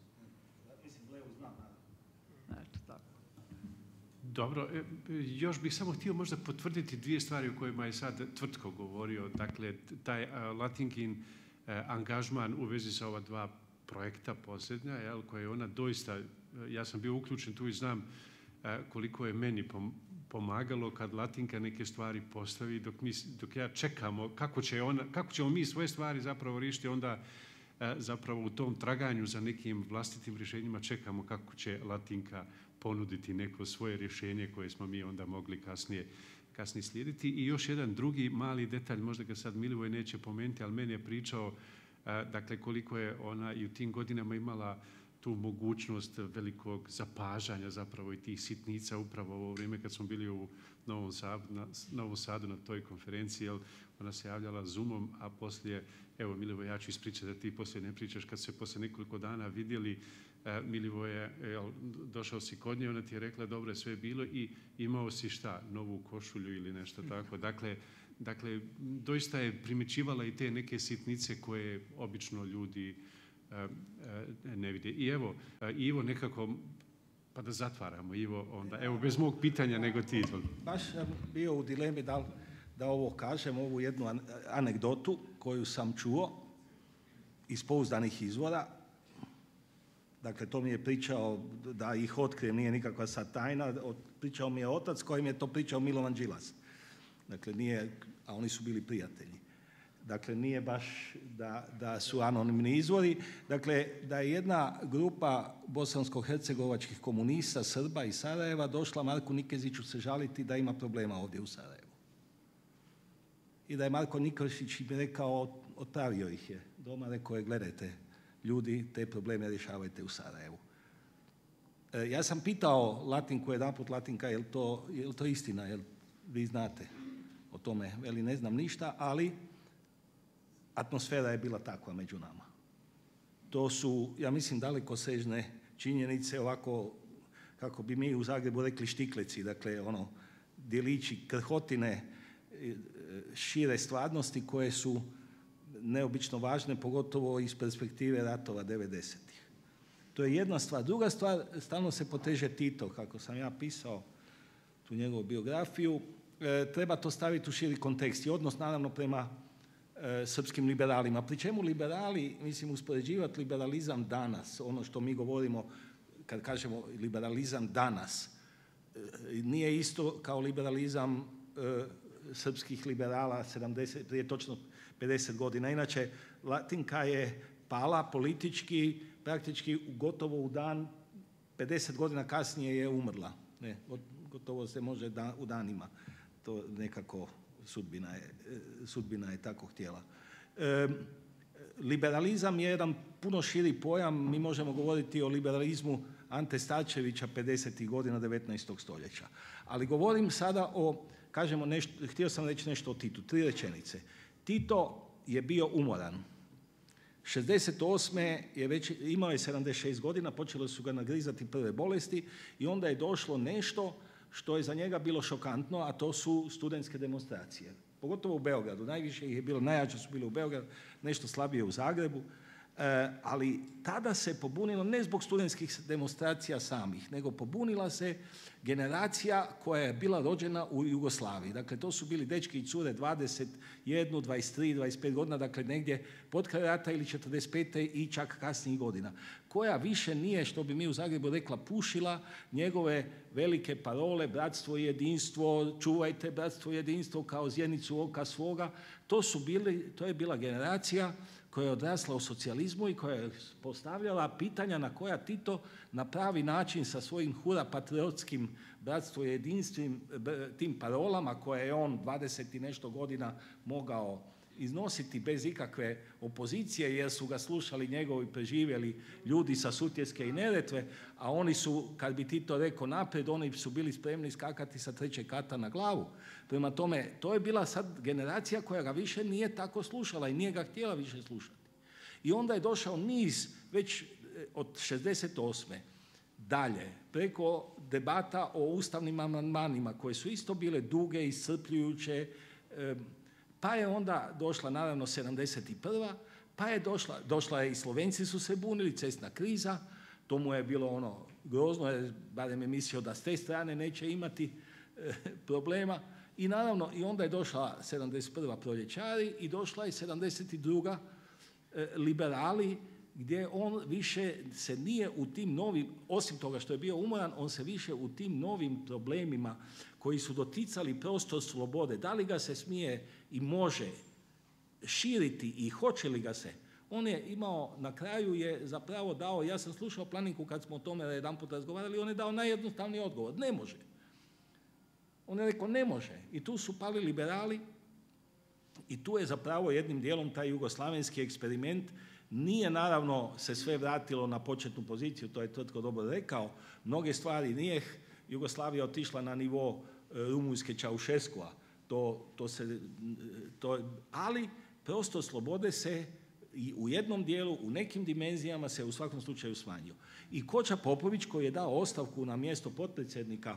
Dobro, još bih samo htio možda potvrditi dvije stvari o kojima je sad Tvrtko govorio. Dakle, taj Latinkin angažman u vezi sa ova dva projekta posljednja, koje je ona doista, ja sam bio uključen tu i znam koliko je meni pomagalo kad Latinka neke stvari postavi, dok ja čekamo kako ćemo mi svoje stvari zapravo riješiti, onda zapravo u tom traganju za nekim vlastitim rješenjima čekamo kako će Latinka ponuditi neko svoje rješenje koje smo mi onda mogli kasnije slijediti. I još jedan drugi mali detalj, možda ga sad Milivoj neće pomenuti, ali meni je pričao dakle koliko je ona i u tim godinama imala tu mogućnost velikog zapažanja zapravo i tih sitnica upravo u ovo vrijeme kad smo bili u Novom Sadu na toj konferenciji. Ona se javljala Zoomom, a poslije, evo Milivoje, ja ću ispričati da ti poslije ne pričaš, kad se poslije nekoliko dana vidjeli, Milivoje, došao si kod nje, ona ti je rekla dobro je sve bilo i imao si šta, novu košulju ili nešto tako. Dakle, doista je primjećivala i te neke sitnice koje obično ljudi ne vide. I evo, Ivo nekako, pa da zatvaramo, Ivo, onda, evo, bez mog pitanja, nego ti. Baš sam bio u dilemi da ovo kažem, ovu jednu anegdotu koju sam čuo iz pouzdanih izvora. Dakle, to mi je pričao, da ih otkrijem, nije nikakva sad tajna, pričao mi je otac koji mi je to pričao Milovan Đilas. Dakle, nije, a oni su bili prijatelji. Dakle, nije baš da su anonimni izvori. Dakle, da je jedna grupa bosansko-hercegovačkih komunista, Srba iz Sarajeva došla Marku Nikeziću se žaliti da ima problema ovdje u Sarajevu. I da je Marko Nikolišić im rekao, otpravio ih je doma, rekao je gledajte, ljudi, te probleme rješavajte u Sarajevu. Ja sam pitao Latinku jedanput, Latinka, je li to istina, jel vi znate o tome? Veli, ne znam ništa, ali atmosfera je bila takva među nama. To su, ja mislim, dalekosežne činjenice, ovako, kako bi mi u Zagrebu rekli, štikleci, dakle, ono, djelići krhotine, šire stvarnosti koje su neobično važne, pogotovo iz perspektive ratova 90-ih. To je jedna stvar. Druga stvar, stalno se poteže Tito, kako sam ja pisao tu njegovu biografiju, treba to staviti u širi kontekst i odnos naravno prema srpskim liberalima. Pri čemu liberali, mislim, uspoređivati liberalizam danas, ono što mi govorimo kad kažemo liberalizam danas, nije isto kao liberalizam srpskih liberala prije točno 50 godina. Inače, Latinka je pala politički, praktički gotovo u dan, 50 godina kasnije je umrla. Ne, gotovo se može u danima. To nekako sudbina je tako htjela. Liberalizam je jedan puno širi pojam. Mi možemo govoriti o liberalizmu Ante Starčevića 50. godina 19. stoljeća. Ali govorim sada kažemo nešto, htio sam reći nešto o Titu. 3 rečenice. Tito je bio umoran. 68. imao je 76 godina, počele su ga nagrizati prve bolesti i onda je došlo nešto što je za njega bilo šokantno, a to su studentske demonstracije. Pogotovo u Beogradu. Najviše ih je bilo, najjače su bile u Beogradu, nešto slabije u Zagrebu. Ali tada se pobunilo ne zbog studentskih demonstracija samih, nego pobunila se generacija koja je bila rođena u Jugoslaviji. Dakle, to su bili dečki i cure 21, 23, 25 godina, dakle negdje pod kraj rata ili 45. i čak kasnijih godina, koja više nije, što bi mi u Zagrebu rekla, pušila njegove velike parole, bratstvo i jedinstvo, čuvajte bratstvo i jedinstvo kao zjenicu oka svoga. To je bila generacija koja je odrasla u socijalizmu i koja je postavljala pitanja na koja Tito na pravi način sa svojim hura patriotskim bratstvo i jedinstvom, tim parolama koje je on 20 i nešto godina mogao iznositi bez ikakve opozicije, jer su ga slušali njegovi preživjeli ljudi sa Sutjeske i Neretve, a oni su, kad bi Tito rekao naprijed, oni su bili spremni skakati sa 3. kata na glavu. Prema tome, to je bila sad generacija koja ga više nije tako slušala i nije ga htjela više slušati. I onda je došao niz, već od 68. dalje, preko debata o ustavnim amandmanima, koje su isto bile duge, iscrpljujuće, pa je onda došla naravno 71. Pa je došla i Slovenci su se bunili, cestna kriza, to mu je bilo ono grozno, jer barem je mislio da s te strane neće imati problema. I naravno, i onda je došla 71. proljećari i došla je 72. liberali gdje on više se nije u tim novim, osim toga što je bio umoran, on se više u tim novim problemima koji su doticali prostor slobode, da li ga se smije i može širiti i hoće li ga se, on je imao, na kraju je zapravo dao, ja sam slušao Planinku kad smo o tome jedanput razgovarali, on je dao najjednostavniji odgovor, ne može. On je rekao ne može i tu su pali liberali i tu je zapravo jednim dijelom taj jugoslavenski eksperiment. Nije naravno se sve vratilo na početnu poziciju, to je Tvrtko dobro rekao, mnoge stvari nije Jugoslavija otišla na nivo Rumunjske Čaušeskua, ali prostor slobode se i u jednom dijelu, u nekim dimenzijama se u svakom slučaju smanjio. I Koča Popović koji je dao ostavku na mjesto potpredsjednika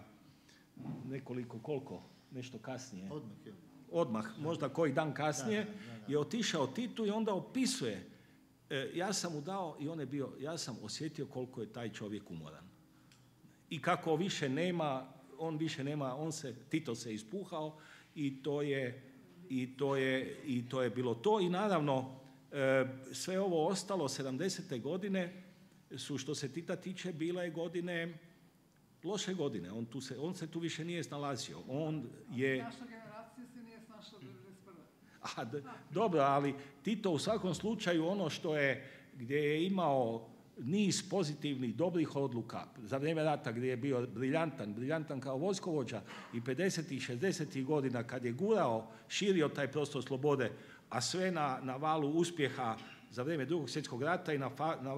nešto kasnije, odmah, možda koji dan kasnije, je otišao Titu i onda opisuje, ja sam mu dao i ja sam osjetio koliko je taj čovjek umoran. I kako više nema, Tito se ispuhao i to je bilo to. I naravno, sve ovo ostalo, 70. godine su, što se Tita tiče, bile godine, loše godine. On se tu više nije snalazio. Naša generacija se nije snašla do 1991. Dobro, ali Tito u svakom slučaju ono gdje je imao niz pozitivnih, dobrih odluka za vrijeme rata gdje je bio briljantan kao vojskovođa i 50. 60. godina kad je gurao, širio taj prostor slobode, a sve na valu uspjeha za vrijeme Drugog svjetskog rata i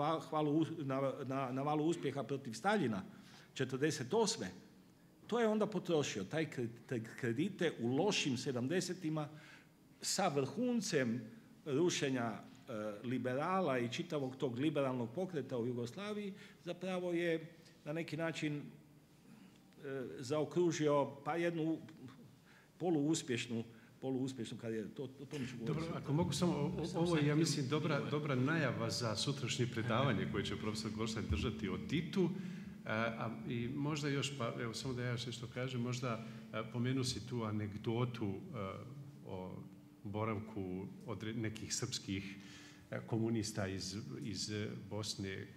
na valu uspjeha protiv Staljina 48. To je onda potrošio, taj kredite u lošim 70-ima sa vrhuncem rušenja liberala i čitavog tog liberalnog pokreta u Jugoslaviji, zapravo je na neki način zaokružio pa jednu poluuspješnu karijeru. Dobro, ako mogu samo, ovo je, ja mislim, dobra najava za sutrašnje predavanje koje će profesor Gorsaj držati o Titu. I možda još, pa evo samo da ja još nešto kažem, možda pomenu si tu anegdotu o boravku od nekih srpskih komunista iz Bosne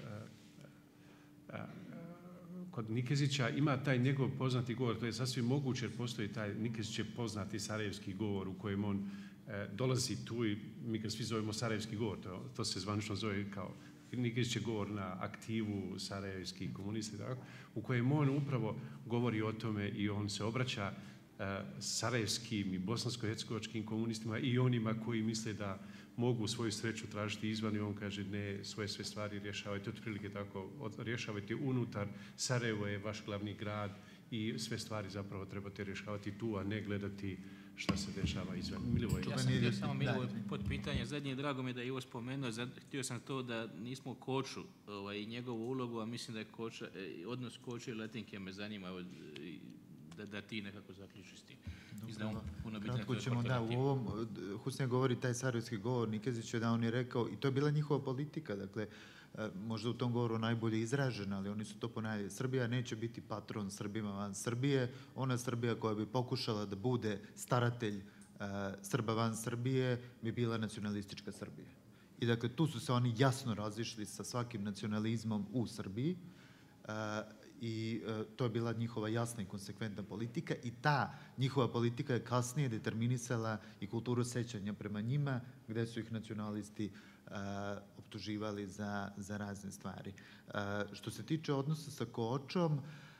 kod Nikezića. Ima taj njegov poznati govor, to je sasvim moguće jer postoji taj Nikezićev poznati sarajevski govor u kojem on dolazi tu i mi ga svi zovemo sarajevski govor, to se zvanično zove kao Nikezićev govor na aktivu sarajevskih komunista, u kojem on upravo govori o tome i on se obraća sarajevskim i bosansko-hercegovačkim komunistima i onima koji misle da mogu svoju sreću tražiti izvan i on kaže ne, svoje sve stvari rješavajte otprilike tako, rješavajte unutar, Sarajevo je vaš glavni grad i sve stvari zapravo trebate rješavati tu, a ne gledati šta se dešava izvan. Milivoje. Ja sam htio samo Milivoje pod pitanje. Zadnje, drago mi je da je Ivo spomenuo, htio sam to da nismo Koču i njegovu ulogu, a mislim da je odnos Koče i Latinke me zanima da ti nekako zaključiš s tim. Kratko ćemo, da, u ovom Husnija govori taj sarajevski govor Nikezić je da on je rekao, i to je bila njihova politika, dakle, možda u tom govoru najbolje izražena, ali oni su to ponavljali. Srbija neće biti patron Srbima van Srbije, ona Srbija koja bi pokušala da bude staratelj Srba van Srbije bi bila nacionalistička Srbija. I dakle, tu su se oni jasno razišli sa svakim nacionalizmom u Srbiji i to je bila njihova jasna i konsekventna politika i ta njihova politika je kasnije determinisala i kulturu sećanja prema njima, gde su ih nacionalisti optuživali za razne stvari. Što se tiče odnosa sa Kočom,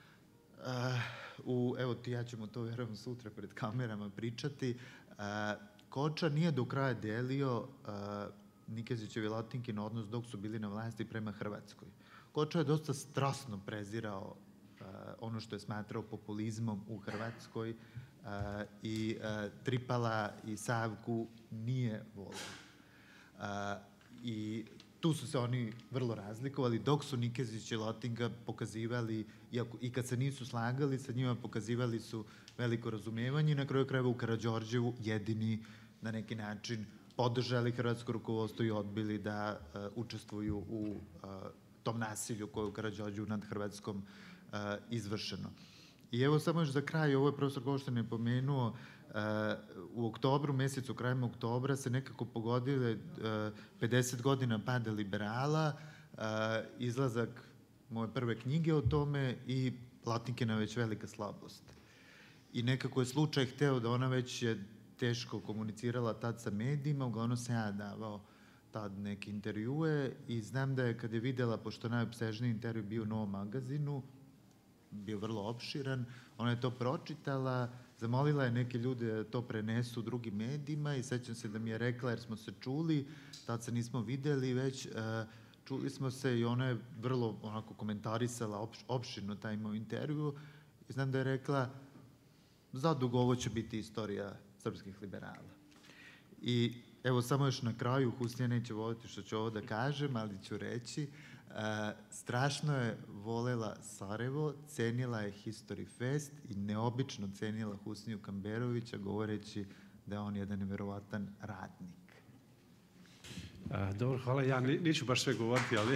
evo ti ja ćemo to vjerujem sutra pred kamerama pričati, Koča nije do kraja delio Nikezićev i Latinkin odnos dok su bili na vlasti prema Hrvatskoj. Koča je dosta strasno prezirao ono što je smatrao populizmom u Hrvatskoj i Tripala i Savku nije volio. I tu su se oni vrlo razlikovali, dok su Nikezić i Latinka pokazivali, i kad se nisu slagali sa njima, pokazivali su veliko razumijevanje i na kraju krajeva u Karađorđevu jedini na neki način podržali hrvatsko rukovodstvo i odbili da učestvuju u tom nasilju koje je u Karađorđevu nad Hrvatskom izvršeno. I evo samo još za kraj, ovo je profesor Goštan je pomenuo, U oktobru, mjesecu, krajem oktobra se nekako pogodile 50 godina pada liberala, izlazak moje prve knjige o tome i Latinkina već velika slabost. I nekako je slučaj hteo da ona već je teško komunicirala tad sa medijima, uglavnom sam ja davao tad neke intervjue i znam da je kad je vidjela, pošto najopsežniji intervju bio u Novom magazinu, bio vrlo opširan, ona je to pročitala, zamolila je neke ljude da to prenesu drugim medijima i sećam se da mi je rekla, jer smo se čuli, tad se nismo vidjeli već, čuli smo se i ona je vrlo onako komentarisala opširno taj moj intervju i znam da je rekla, zadugo ovo će biti istorija srpskih liberala. I evo samo još na kraju, Husnija neće voliti što ću ovo da kažem, ali ću reći, strašno je volela Sarajevo, cenila je History Fest i neobično cenila Husniju Kamberovića, govoreći da je on jedan neverovatan radnik. Dobro, hvala. Ja neću baš sve govoriti, ali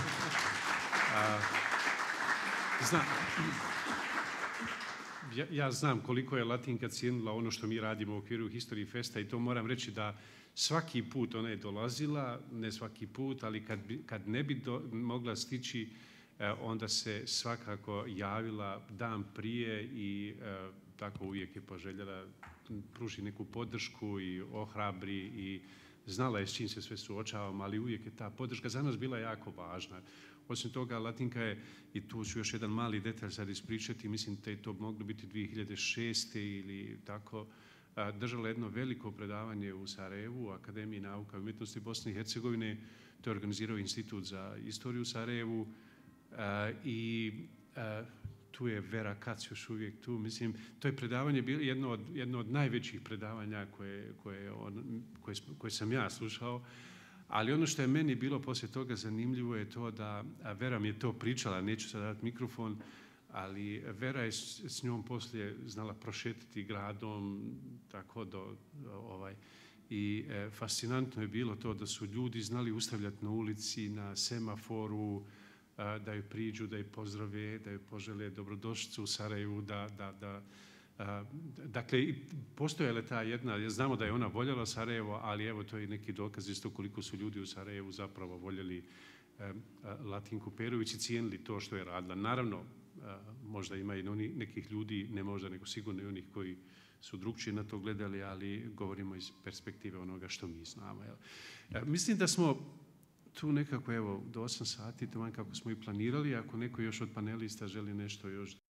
ja znam koliko je Latinka cijenila ono što mi radimo u okviru History Festa i to moram reći da svaki put ona je dolazila, ne svaki put, ali kad ne bi mogla stići, onda se svakako javila dan prije i tako uvijek je poželjela pruži neku podršku i ohrabri i znala je s čim se sve suočavamo, ali uvijek je ta podrška za nas bila jako važna. Osim toga, Latinka je, i tu ću još jedan mali detalj sad ispričati, mislim da je to moglo biti 2006. ili tako, držala jedno veliko predavanje u Sarajevu, u Akademiji nauka i umjetnosti Bosne i Hercegovine. To je organizirao Institut za istoriju u Sarajevu i tu je Vera Kac još uvijek tu. Mislim, to je predavanje bilo jedno od najvećih predavanja koje sam ja slušao. Ali ono što je meni bilo poslije toga zanimljivo je to da Vera mi je to pričala, neću sad dati mikrofon, ali Vera je s njom poslije znala prošetiti gradom tako i fascinantno je bilo to da su ljudi znali ustavljati na ulici, na semaforu, da ju priđu, da ju pozdrave, da ju požele dobrodošlicu u Sarajevu, dakle, postojala je ta jedna, znamo da je ona voljela Sarajevo, ali evo to je neki dokaz isto koliko su ljudi u Sarajevu zapravo voljeli Latinku Perović i cijenili to što je radila. Naravno, možda ima i nekih ljudi, ne možda, nego sigurno i onih koji su drugčije na to gledali, ali govorimo iz perspektive onoga što mi znamo. Mislim da smo tu nekako, evo, do 8 sati, to kako smo i planirali. Ako neko još od panelista želi nešto još